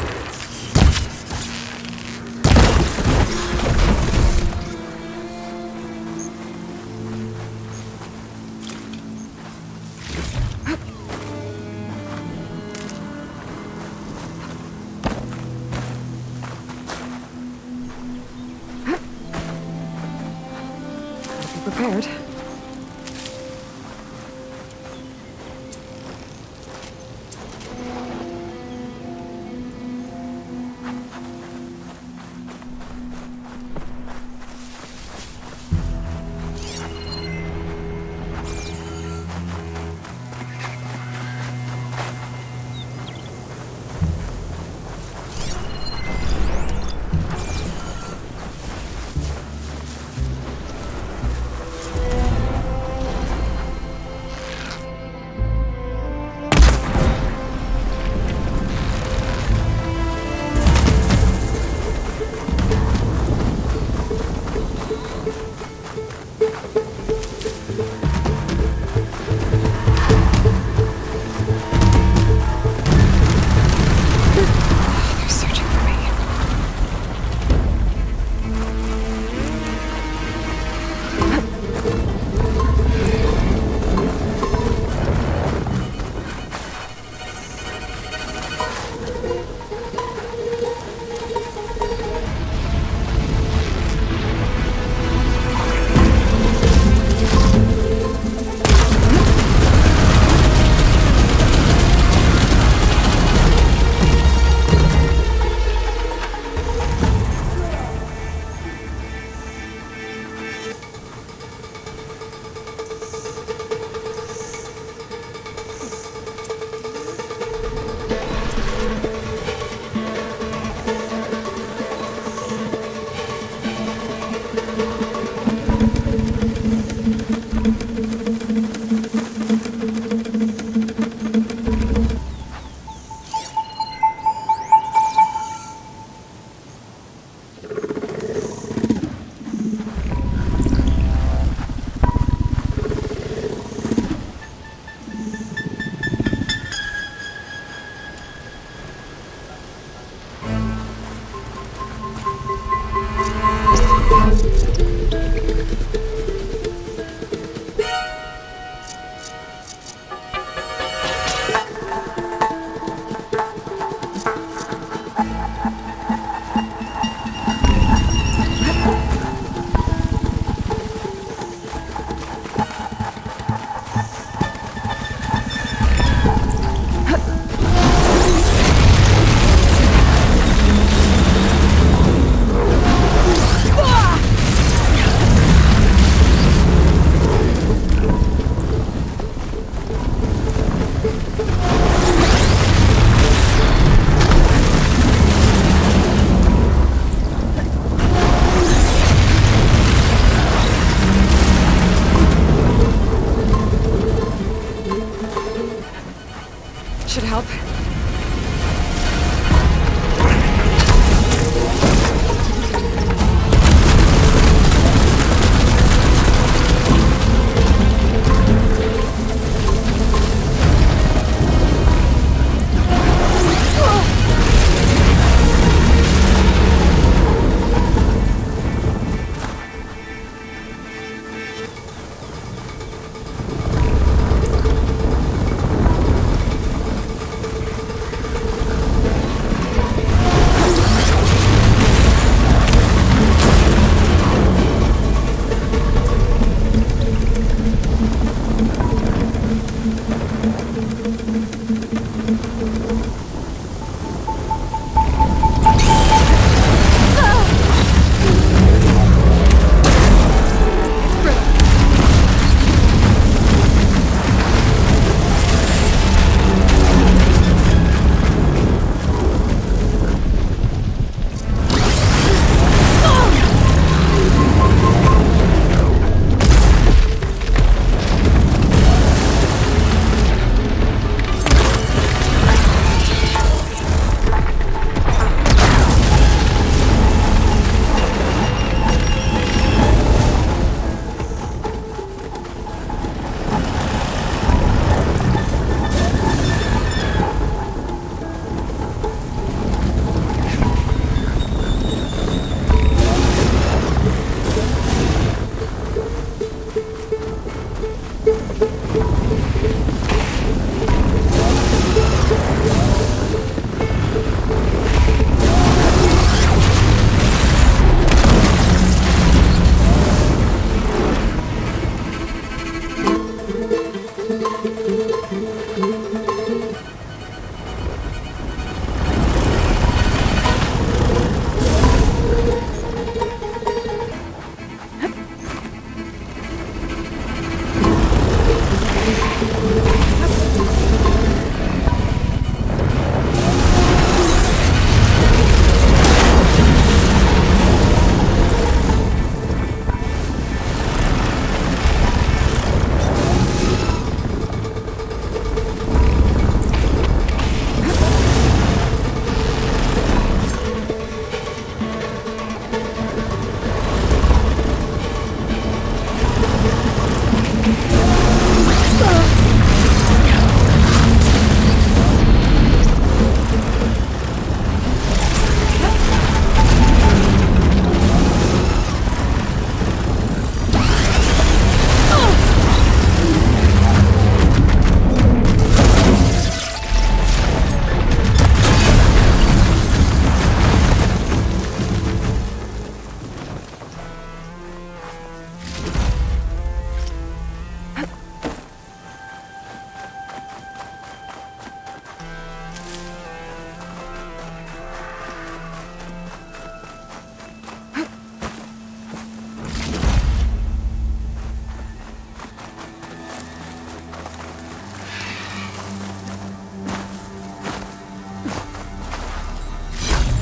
Prepared.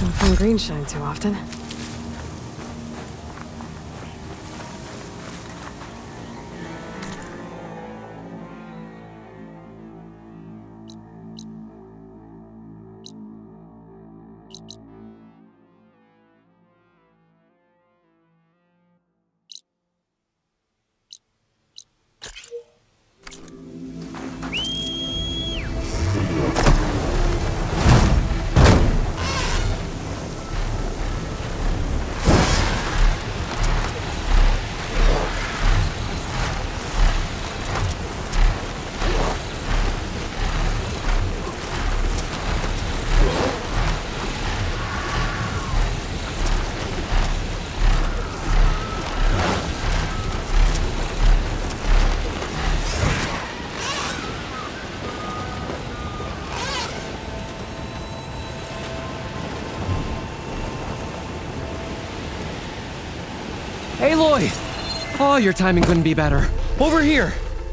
Don't find green shine too often. Aloy! Oh, your timing couldn't be better. Over here!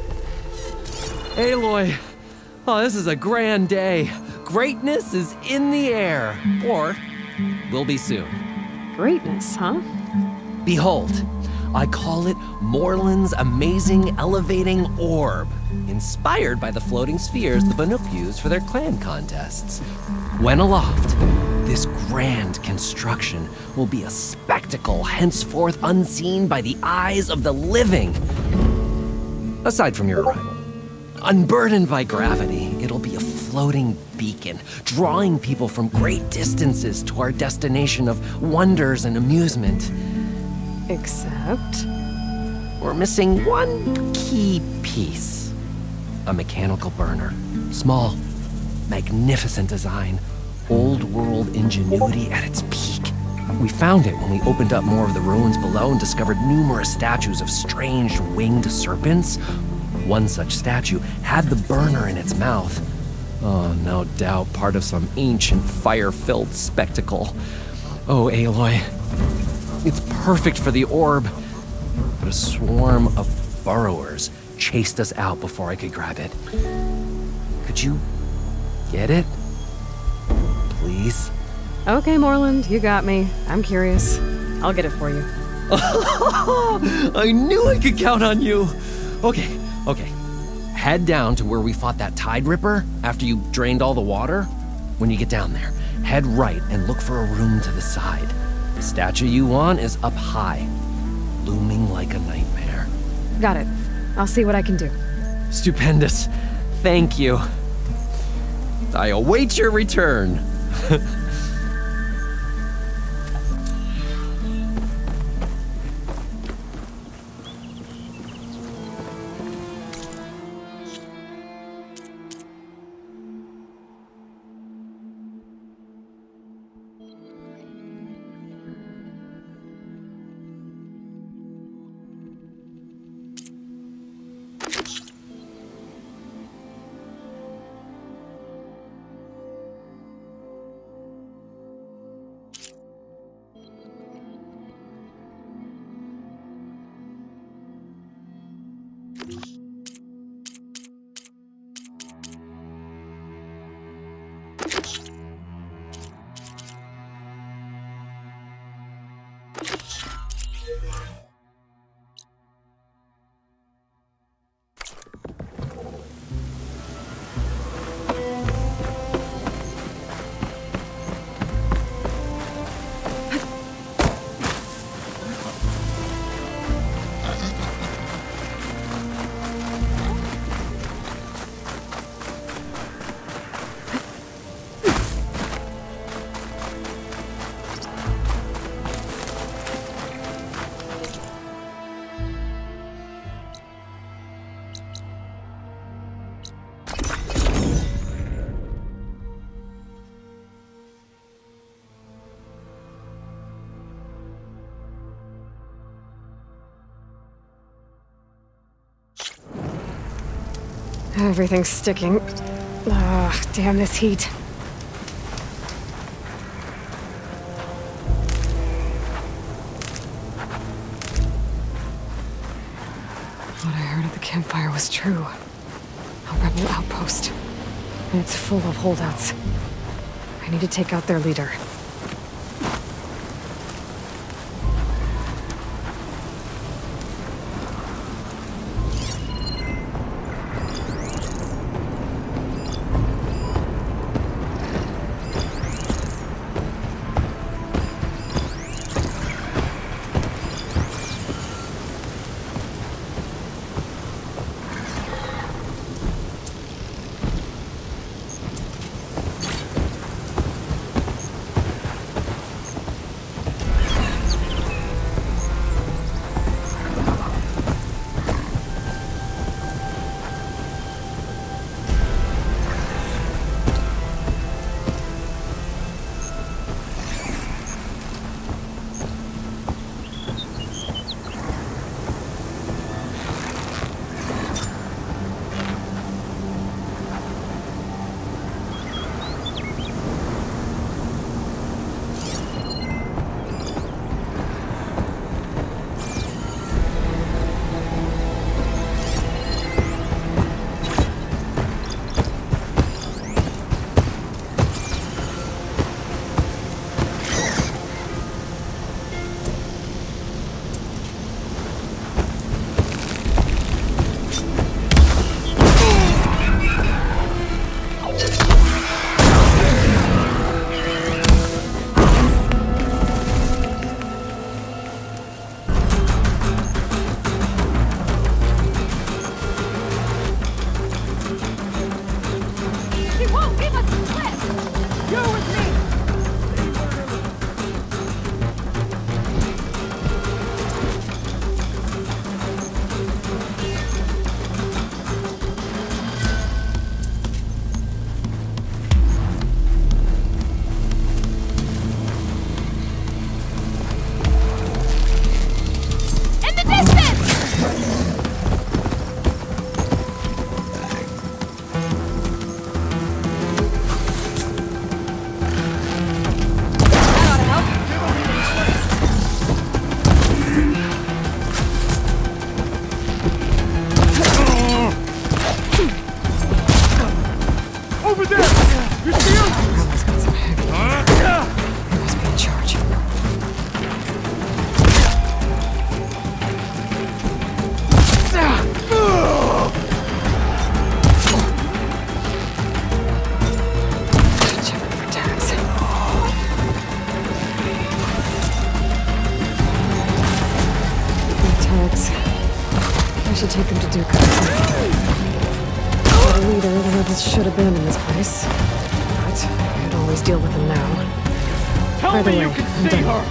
Aloy! Oh, this is a grand day. Greatness is in the air. Or, will be soon. Greatness, huh? Behold, I call it Morland's amazing elevating orb, inspired by the floating spheres the Banuk use for their clan contests. When aloft, this grand construction will be a spectacle henceforth unseen by the eyes of the living. Aside from your arrival. Unburdened by gravity, it'll be a floating beacon, drawing people from great distances to our destination of wonders and amusement. Except? We're missing one key piece. A mechanical burner. Small, magnificent design. Old-world ingenuity at its peak. We found it when we opened up more of the ruins below and discovered numerous statues of strange winged serpents. One such statue had the burner in its mouth. Oh, no doubt part of some ancient fire-filled spectacle. Oh, Aloy, it's perfect for the orb. But a swarm of burrowers chased us out before I could grab it. Could you get it? Please? Okay, Morland, you got me. I'm curious. I'll get it for you. I knew I could count on you! Okay. Head down to where we fought that Tide Ripper after you drained all the water. When you get down there, head right and look for a room to the side. The statue you want is up high, looming like a nightmare. Got it. I'll see what I can do. Stupendous. Thank you. I await your return. Everything's sticking. Ugh, damn this heat. What I heard at the campfire was true. A rebel outpost. And it's full of holdouts. I need to take out their leader. should take them to Duke. What a leader the rebels should have been in this place. But I could always deal with them now. Tell me you can see her!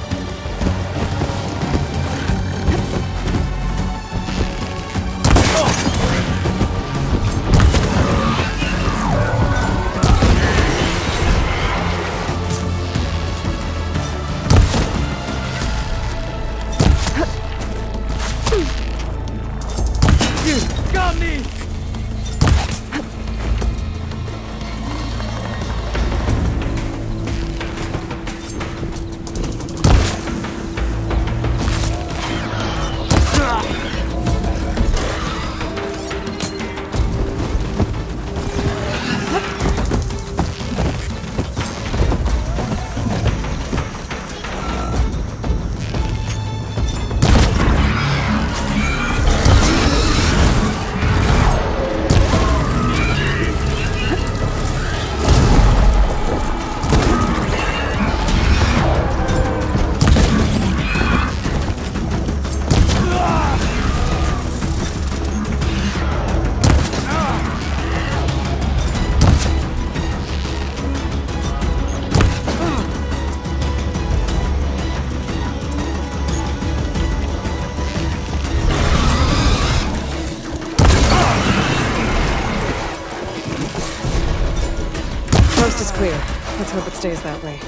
Got me! Coast is clear. Let's hope it stays that way.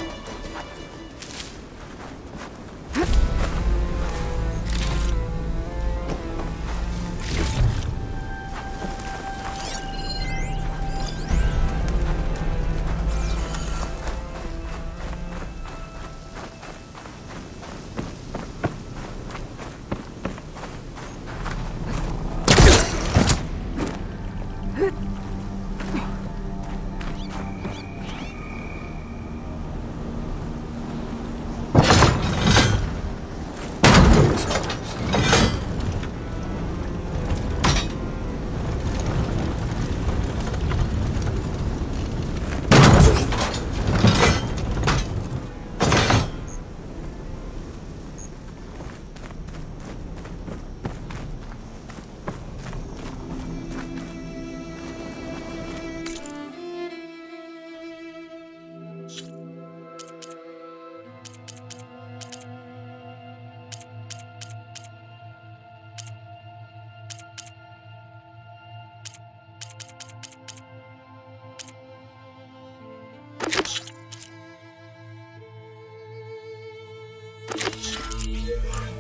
Yeah.